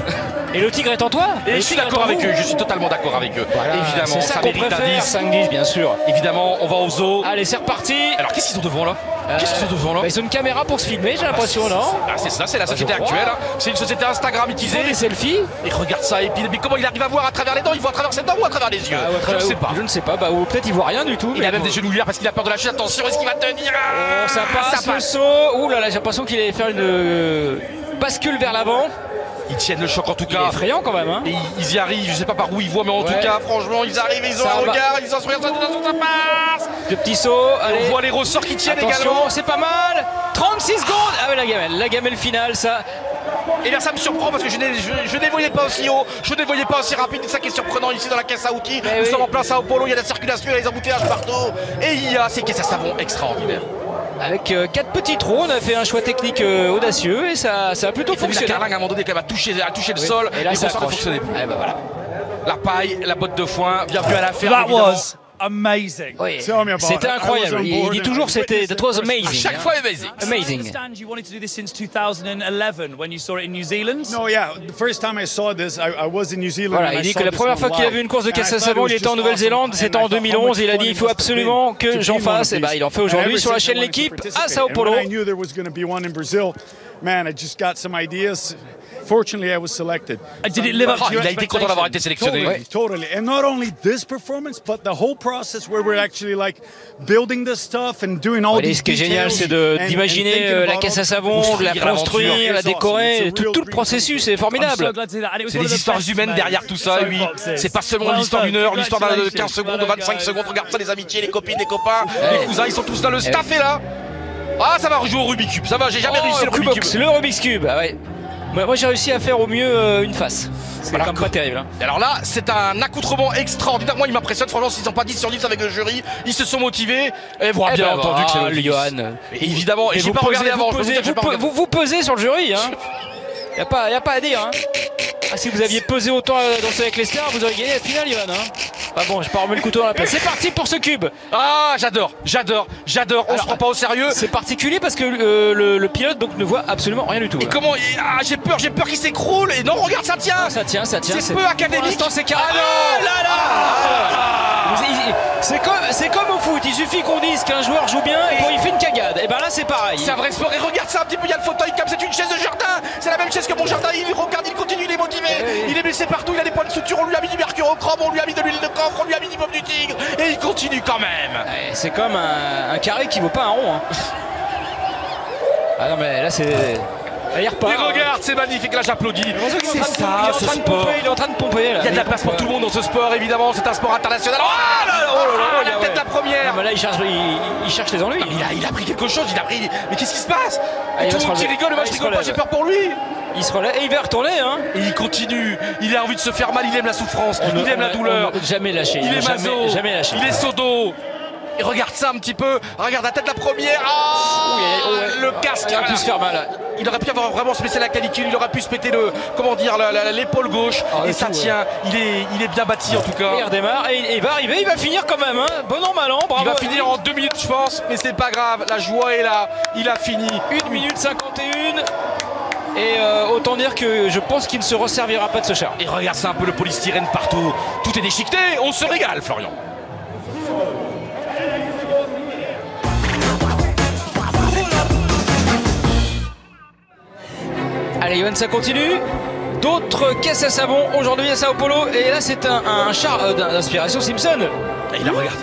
Et le tigre est en toi. Et Le je suis tigre est d'accord en avec vous. eux, je suis totalement d'accord avec eux. Voilà, Évidemment, c'est ça ça qu'on mérite un préfère. dix. cinq dix, bien sûr. Évidemment, on va au zoo. Allez, c'est reparti. Alors, qu'est-ce qu'ils ont devant là Qu'est-ce qu'ils ont devant là Bah, ils ont une caméra pour se filmer, j'ai l'impression, non? Ah, c'est ça, c'est la Bah, société je crois. actuelle. hein. C'est une société Instagram Ils utilisée. font des selfies. Et regarde ça, et puis mais comment il arrive à voir à travers les dents? Il voit à travers ses dents ou à travers les yeux? Ah, ou à travers- Je ne sais pas. Je ne sais pas. Bah, ou peut-être il voit rien du tout. Il mais a même bon. des genouillères parce qu'il a peur de la chute. Attention, est-ce qu'il va tenir? Oh, ça passe, Ça le passe. saut. Ouh là là, j'ai l'impression qu'il allait faire une euh, bascule vers l'avant. Ils tiennent le choc en tout Il est cas. effrayant quand même. Hein. Et ils- ils y arrivent, je sais pas par où ils voient, mais en Ouais. tout cas, franchement, ils arrivent, ils ont Ça un va. regard, ils ont ce regard, ça, ça, ça passe. Le petit saut. Allez. On voit les ressorts qui tiennent Attention, également. c'est pas mal. trente-six secondes. Ah ouais, la gamelle, la gamelle finale, ça. Et là, ça me surprend parce que je n'ai- je- je ne les voyais pas aussi haut, je ne les voyais pas aussi rapide. C'est ça qui est surprenant ici dans la caisse à outils. Mais Nous oui. sommes en plein Sao Paulo, il y a la circulation, il y a les embouteillages partout. Et il y a ces caisses à savon extraordinaires. Avec euh, quatre petits trous, on a fait un choix technique euh, audacieux et ça, ça a plutôt Et la fonctionné. carlingue à un moment donné, quand même, a touché, a touché le Oui. sol. Et là, les ça ressorts ne accroche. fonctionnaient plus. Eh ben voilà. La paille, la botte de foin, bienvenue à la ferme. That évidemment. was amazing. Oui. Tell me about C'était it. I incroyable. was on Il, il board dit and toujours I c'était witnessed that it was first. amazing. À chaque hein. fois, amazing. I Amazing. understand you wanted to do this since two thousand eleven when you saw it in New Zealand. No, yeah. The first time I saw this, I, I was in New Zealand. Voilà, and il I dit saw que la this première one fois qu'il a live. vu une course de And I caisse à thought it savon, was il était just en Nouvelle-Zélande, awesome. c'était And I en deux mille thought how onze, much il a fun dit il it faut must have been absolument que to j'en be one of fasse. Et bah, these. il en fait And aujourd'hui ever sur la since I chaîne wanted to L'équipe à participate. Sao And Paulo. when I knew there was going to be one in Brazil, man, I just got some ideas. Fortunately, I was selected. And did it live up to your Il a été content d'avoir été sélectionné. Totally, totally. And not only this performance, but the whole process where we're actually like building this stuff and doing all Allez, these ce qui est génial, details c'est de- and- d'imaginer and thinking euh, la about caisse à all- savon, de la construire construire, l'aventure. la It's awesome. décorer, It's a tout, real tout le dream processus, c'est I'm formidable. so glad to see that. And it was C'est one of des the histoires best, humaines mate. derrière tout ça, So lui. boxes. C'est pas seulement Well l'histoire done. d'une heure, l'histoire de Congratulations. quinze secondes, de Well done, vingt-cinq guys. secondes. Regarde ça, les amitiés, les copines, les copains, les cousins, ils sont tous là. Le staff est là. Ah, ça va rejouer au Rubik's Cube. Ça va, j'ai jamais Oh, réussi le Cube Rubik's Box, Cube. le Rubik's Cube. Ah ouais. Moi, moi, j'ai réussi à faire au mieux euh, une face. C'est Voilà. quand même pas terrible. Hein. Et alors là, c'est un accoutrement extraordinaire. Moi, il m'impressionne. Franchement, s'ils n'ont pas dix sur dix avec le jury, ils se sont motivés. Et voilà, Eh bien ben, entendu que c'est ah, le Johan. Et évidemment, et Et j'ai vous pas pesez, regardé vous avant. je peux vous pesez, dire que j'ai vous, pas pe- regardé. vous, vous pesez sur le jury. Hein. Y a pas, y a pas à dire. Hein. Ah, si vous aviez pesé autant à Danser avec les stars, vous auriez gagné la finale, Johan. Hein. Ah bon, je vais pas remettre le couteau dans la plaie. C'est parti pour ce cube. Ah, j'adore, j'adore, j'adore. On Alors, se prend pas au sérieux. C'est particulier parce que euh, le, le pilote donc ne voit absolument rien du tout. Et là. comment et- Ah, j'ai peur, j'ai peur qu'il s'écroule. Et non, regarde, ça tient. Ça tient, ça tient. C'est peu académique. Pour l'instant, c'est carré. Ah non, là, là. Vous- il- C'est comme, c'est comme au foot. Il suffit qu'on dise qu'un joueur joue bien et qu'il fait une cagade. Et ben là, c'est pareil. C'est un vrai sport. Et regarde ça un petit peu, il y a le fauteuil comme c'est une chaise de jardin. C'est la même chaise que mon jardin. Il regarde, il continue, il est motivé. oui. Il est blessé partout, il a des points de suture. On lui a mis du mercurochrome, on lui a mis de l'huile de coffre, on lui a mis du pomme du tigre. Et il continue quand même. Ouais, c'est comme un, un carré qui vaut pas un rond. Hein. Ah non, mais là, c'est. Là, il repart. Et regarde, c'est magnifique. Là, j'applaudis. C'est ça, il est en ce train de sport. pomper, il est en train de pomper. Là. Il y a de la place pour tout le monde dans ce sport, évidemment. C'est un sport international. Oh là là, oh là là, Ah, la là, tête ouais. la première. Ah, mais là, il cherche, il, il cherche les ennuis. Il a, il a pris quelque chose, il a pris. Mais qu'est-ce qui se passe? Ah, il Tout va le se monde qui relever. rigole, moi Ah, je il se rigole pas, relève. j'ai peur pour lui. Il se relève et il va retourner. Hein. Et il continue, il a envie de se faire mal, il aime la souffrance, On il ne- aime la on- douleur. on ne- jamais lâché. Il Il est n'a maso, jamais, jamais lâché. il est sodo. Et regarde ça un petit peu, regarde la tête la première. Ah, Ouh, il a- le casque. Il aurait pu se faire mal. Il aurait pu avoir vraiment se baisser la canicule, il aurait pu se péter le, comment dire, la- la- l'épaule gauche. Ah, et et ça tout, tient, il est, il est bien bâti en tout cas. Et il redémarre et il, il va arriver, il va finir quand même. Hein. Bon an, mal an, bravo. Il va finir en deux minutes je pense, mais c'est pas grave, la joie est là, il a fini. une minute cinquante et un. Et euh, autant dire que je pense qu'il ne se resservira pas de ce char. Et regarde ça un peu le polystyrène partout, tout est déchiqueté, on se régale Florian. Allez, Johan, ça continue. D'autres caisses à savon aujourd'hui à Sao Paulo. Et là, c'est un, un char euh, d'inspiration Simpson. Et là regarde.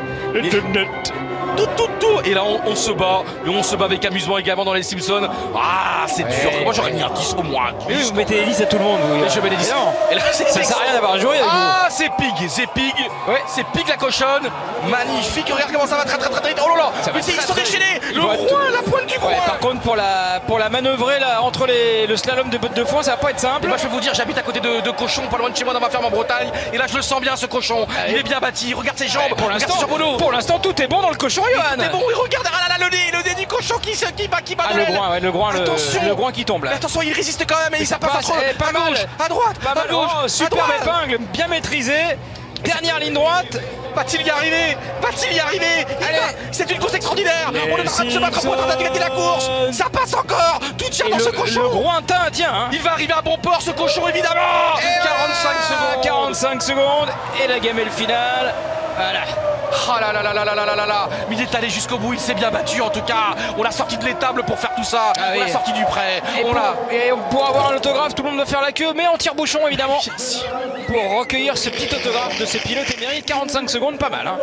Tout, tout, tout. Et là on, on se bat, mais on se bat avec amusement également dans les Simpsons. Ah, c'est dur. Moi j'aurais mis un dix au moins. Mais oui, vous mettez les dix à tout le monde. Vous. Et je mets les dix. Non. Et là, c'est Ça sert à rien d'avoir un jury avec Ah, c'est Pig, c'est Pig. Ouais. C'est Pig la cochonne. Magnifique. Regarde comment ça va très très très très vite. Oh là là. Ça va Mais c'est- très, ils sont très déchaînés. vite. Le Ils vont être- groin, la pointe du vous. groin. Ouais, par contre, pour la, pour la manœuvrer là, entre les, le slalom de bottes de foin, ça va pas être Et simple. moi je vais vous dire, j'habite à côté de, de cochons, pas loin de chez moi dans ma ferme en Bretagne. Et là je le sens bien ce cochon. Il est bien bâti. Regarde ses jambes. Pour regarde l'instant, ses jambes. pour l'instant, tout est bon dans le cochon, Johan. C'est bon, et regarde, ah là là, le nez, le nez du cochon qui se qui bat, qui bat Ah, de le l'aile. groin, ouais, le groin, le, Attention. le groin qui tombe là. Mais attention, il résiste quand même et il ça ça passe passe, entre eh, pas à mal. gauche, à droite, Pas mal. à gauche, Oh, à superbe droite. épingle, bien maîtrisé. Dernière ligne droite. Va-t-il y arriver? Va-t-il y arriver? Il Allez. va. C'est une course extraordinaire. On est en train de se battre pour tenter de gagner la course. Ça passe encore. Tout tient Et dans le, ce cochon. le grointin tient. Hein. Il va arriver à bon port ce cochon évidemment. Et quarante-cinq voilà, secondes. quarante-cinq secondes. Et la gamelle finale. Voilà. Ah là là là là là là là là là. Mais il est allé jusqu'au bout, il s'est bien battu en tout cas. On l'a sorti de l'étable pour faire tout ça. Ah on oui. l'a sorti du prêt. Et, on pour, l'a. et pour avoir un autographe, tout le monde doit faire la queue, mais en tire-bouchon évidemment. Pour recueillir ce petit autographe de ces pilotes émérites, quarante-cinq secondes, pas mal. Hein.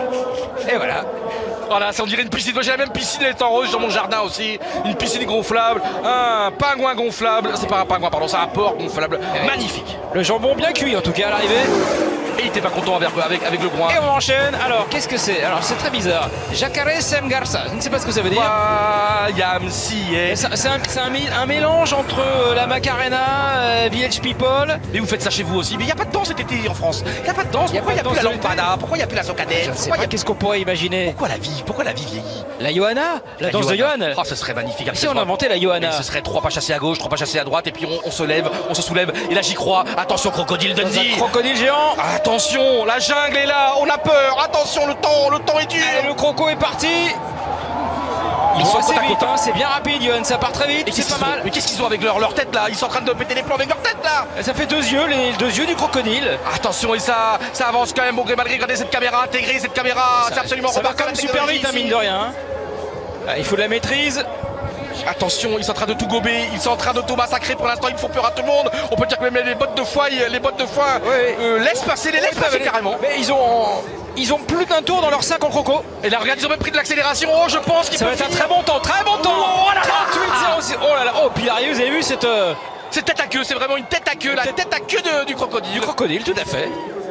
Et voilà. Voilà, ça on dirait une piscine. Moi j'ai la même piscine, elle est en rose dans mon jardin aussi. Une piscine gonflable, un pingouin gonflable. C'est pas un pingouin, pardon, c'est un porc gonflable. Ouais. Magnifique. Le jambon bien cuit en tout cas à l'arrivée. Et il était pas content avec, avec, avec le groin. Et on enchaîne. Alors, qu'est-ce que c'est? Alors, c'est très bizarre. Jacaré Sem Garça. Je ne sais pas ce que ça veut dire. Ah, Yam si, eh. C'est c'est un, c'est un, mi- un mélange entre euh, la Macarena, euh, Village People. Mais vous faites ça chez vous aussi. Mais il n'y a pas de danse cet été en France. Il n'y a pas de danse. Y a Pourquoi il n'y a, pas de plus la danse lampada? Pourquoi il n'y a plus la socadette? Je ne sais Pourquoi, pas y a- qu'est-ce qu'on pourrait imaginer. Pourquoi la vie? Pourquoi la vie vieillit? La Johanna? La, danse de Johan? Oh, ce serait magnifique. Si on inventait la Johanna. Et ce serait trois pas chassés à gauche, trois pas chassés à droite, et puis on, on se lève, on se soulève. Et là j'y crois. Attention, crocodile Dans Dundee. un crocodile géant. Attention, la jungle est là, on a peur. Attention, le temps, le temps est dur. Allez, le croco est parti. Ils Ils vont sont assez côte à vite, côte. hein, c'est bien rapide, Johan, ça part très vite, Et c'est qu'est-ce pas qu'ils ont mal. Mais qu'est-ce qu'ils ont avec leur, leur tête là? Ils sont en train de péter les plombs avec leur tête là. Ça fait deux yeux, les deux yeux du crocodile. Attention, et ça, ça avance quand même bon gré mal gré. Regardez cette caméra intégrée, cette caméra, c'est absolument Ça va remarquable, quand même la super vite, hein, technologie mine ici. de rien. hein. Ah, il faut de la maîtrise. Attention, ils sont en train de tout gober, ils sont en train de tout massacrer. Pour l'instant, ils font peur à tout le monde. On peut dire que même les bottes de foin, les bottes de foin Ouais. euh, laissent passer, les laissent passer carrément. Mais ils ont, ils ont plus d'un tour dans leur sac en croco. Et là, regarde, ils ont même pris de l'accélération. Oh, je pense qu'ils Ça va peuvent être un finir. très bon temps, très bon temps. Oh là là. quarante-huit zéro six. Oh là là. Oh, puis arrivé, vous avez vu cette. euh, C'est tête à queue, c'est vraiment une tête à queue, la tête à queue de- du crocodile. Du crocodile, tout à fait.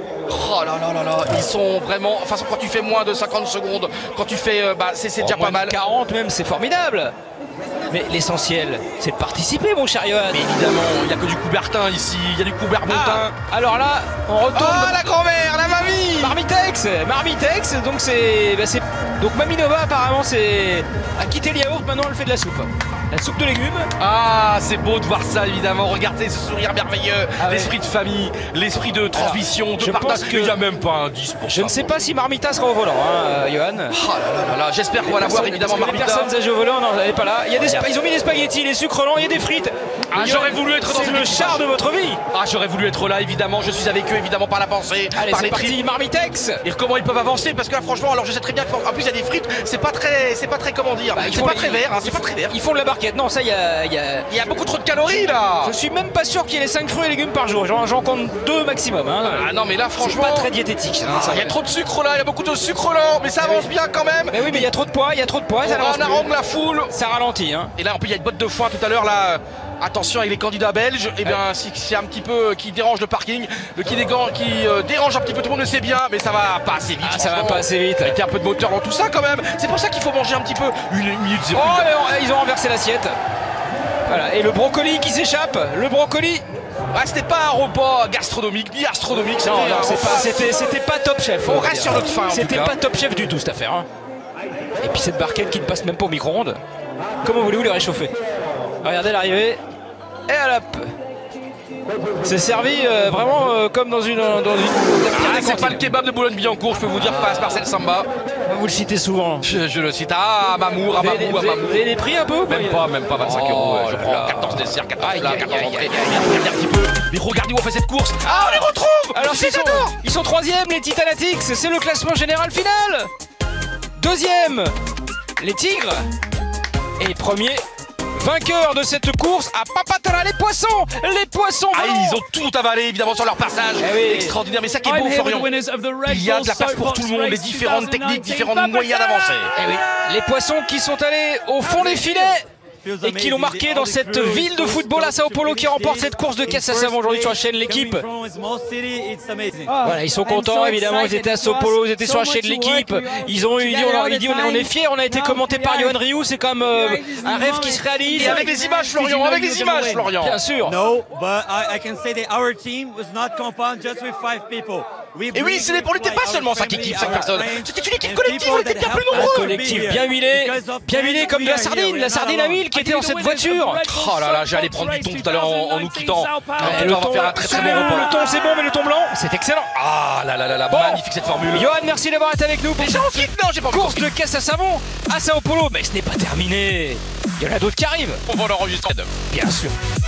Oh là là là là, ils sont vraiment. Enfin, quand tu fais moins de cinquante secondes, quand tu fais. euh, bah, c'est c'est déjà Oh, moins pas de mal. quarante même, c'est formidable. Mais l'essentiel, c'est de participer, mon cher Johan. Mais évidemment, il n'y a que du Coubertin ici, il y a du Coubert-Bontin. Ah, alors là, on retourne. Oh, la grand-mère, la mamie. Marmitex, Marmitex, donc c'est, bah c'est, donc Mamie Nova apparemment c'est a quitté le yaourt, maintenant elle fait de la soupe, la soupe de légumes. Ah, c'est beau de voir ça, évidemment. Regardez ce sourire merveilleux, Ah ouais. l'esprit de famille, l'esprit de transmission, de je partage. pense que- Il n'y a même pas un dix pour Je ça. ne sais pas si Marmita sera au volant, hein, euh, Johan. Oh là là là là, j'espère qu'on va la voir Personne- évidemment, parce que les Marmita. personnes âgées au volant, non, elle n'est pas là. Il y a des Oh, spa- ils ont mis des spaghettis, des sucres lents, il y a des frites. Ah, Johan, j'aurais voulu être dans c'est cet le équipage. char de votre vie. Ah, j'aurais voulu être là, évidemment. Je suis avec eux, évidemment, par la pensée, Allez, par c'est les tripes. parti, Marmitex. Et comment ils peuvent avancer, parce que là franchement, alors je sais très bien qu'en plus il y a des frites, c'est pas très, c'est pas très comment dire, Bah, ils c'est font pas les- très vert, hein, c'est ils pas font- très vert. Ils font de la barquette. Non, ça, il y a, il y a- Il y a beaucoup trop de calories là. Je suis même pas sûr qu'il y ait les cinq fruits et légumes par jour. J'en j'en compte deux maximum. Hein. Ah non mais là C'est franchement, pas très diététique. hein, ah, ça. il y a trop de sucre là, il y a beaucoup de sucre lent, mais ça avance bien quand même. Mais oui, mais il y a trop de poids, il y a trop de poids, ça On n'avance plus. harangue la foule. Ça ralentit. Hein. Et là en plus il y a une botte de foin tout à l'heure là. Attention avec les candidats belges, et bien si c'est un petit peu euh, qui dérange le parking, le qui, dégan- qui euh, dérange un petit peu tout le monde, le sait bien, mais ça va pas assez vite. Ah, ça va franchement. pas assez vite. Mettez un peu de moteur dans tout ça quand même. C'est pour ça qu'il faut manger un petit peu. Une minute zéro. Oh, mais on- ils ont renversé l'assiette. Voilà, et le brocoli qui s'échappe. Le brocoli. Ah, c'était pas un repas gastronomique ni astronomique. Non, c'était non, un c'est repas- pas, c'était, c'était pas top chef. On va reste dire. sur notre faim, en C'était tout cas. pas top chef du tout cette affaire. Hein. Et puis cette barquette qui ne passe même pas au micro-ondes. Comment voulez-vous les réchauffer? Regardez l'arrivée. Et à la. C'est servi euh, vraiment euh, comme dans une. Dans une la pire Ah, des c'est pas cantines. le kebab de Boulogne-Billancourt, je peux vous dire, passe Marcel Samba. Vous le citez souvent. Je, je le cite. Ah, Mamour, à Vous avez, Mamou, vous à avez- Mamou. vous avez les prix un peu ou Même pas, même pas vingt-cinq euros. Oh Je là prends là. quatorze desserts, quatorze Aïe, plats, aïe, quatorze aïe, entrées. aïe, aïe, Regardez un petit peu. Mais regardez où on fait cette course. Ah, on les retrouve. Alors Je les ils sont, adore. ils sont troisième, les Titanatics, c'est le classement général final. Deuxième, les Tigres. Et premier, vainqueur de cette course à Papatara, les poissons. Les poissons Ah, volants. ils ont tout avalé évidemment sur leur passage. Eh oui. Extraordinaire. Mais ça qui est I'm beau, here with the Florian. winners of the Red Il y a Bull de la place pour tout le monde, les Soapbox différentes Race techniques, twenty différents nineteen. moyens d'avancer. Eh oui, les poissons qui sont allés au fond des filets et qui l'ont marqué dans cette ville de football à Sao Paulo qui remporte cette course de caisse à savon aujourd'hui sur la chaîne L'équipe. Voilà, ils sont contents évidemment, ils étaient à Sao Paulo, ils étaient sur la chaîne L'équipe. Ils ont eu, ils dit, on, a- il dit on, est, on est fiers, on a été commenté par Johan Rioux, c'est comme euh, un rêve qui se réalise. Et avec les images, Florian, avec les images, Florian. Bien sûr. No, but I, I can say that our team was not compound just with five people. Et oui, ce n'est- on n'était pas seulement cinq équipes, cinq personnes. C'était une équipe collective, on était bien plus Un nombreux. collectif bien huilé, bien huilé comme de la sardine, la sardine à huile qui était dans cette voiture. Oh là là, j'allais prendre du thon tout à l'heure en, en nous quittant. Eh, On le va thon, faire un très très bon le repas. thon c'est bon mais le thon blanc c'est excellent. Ah là là là là, Bon. magnifique cette formule. Johan, merci d'avoir été avec nous pour Déjà on quitte? Non, j'ai pas encore course de caisse à savon à Sao Paulo. Mais ce n'est pas terminé. Il y en a d'autres qui arrivent. On va l'enregistrer. Bien sûr.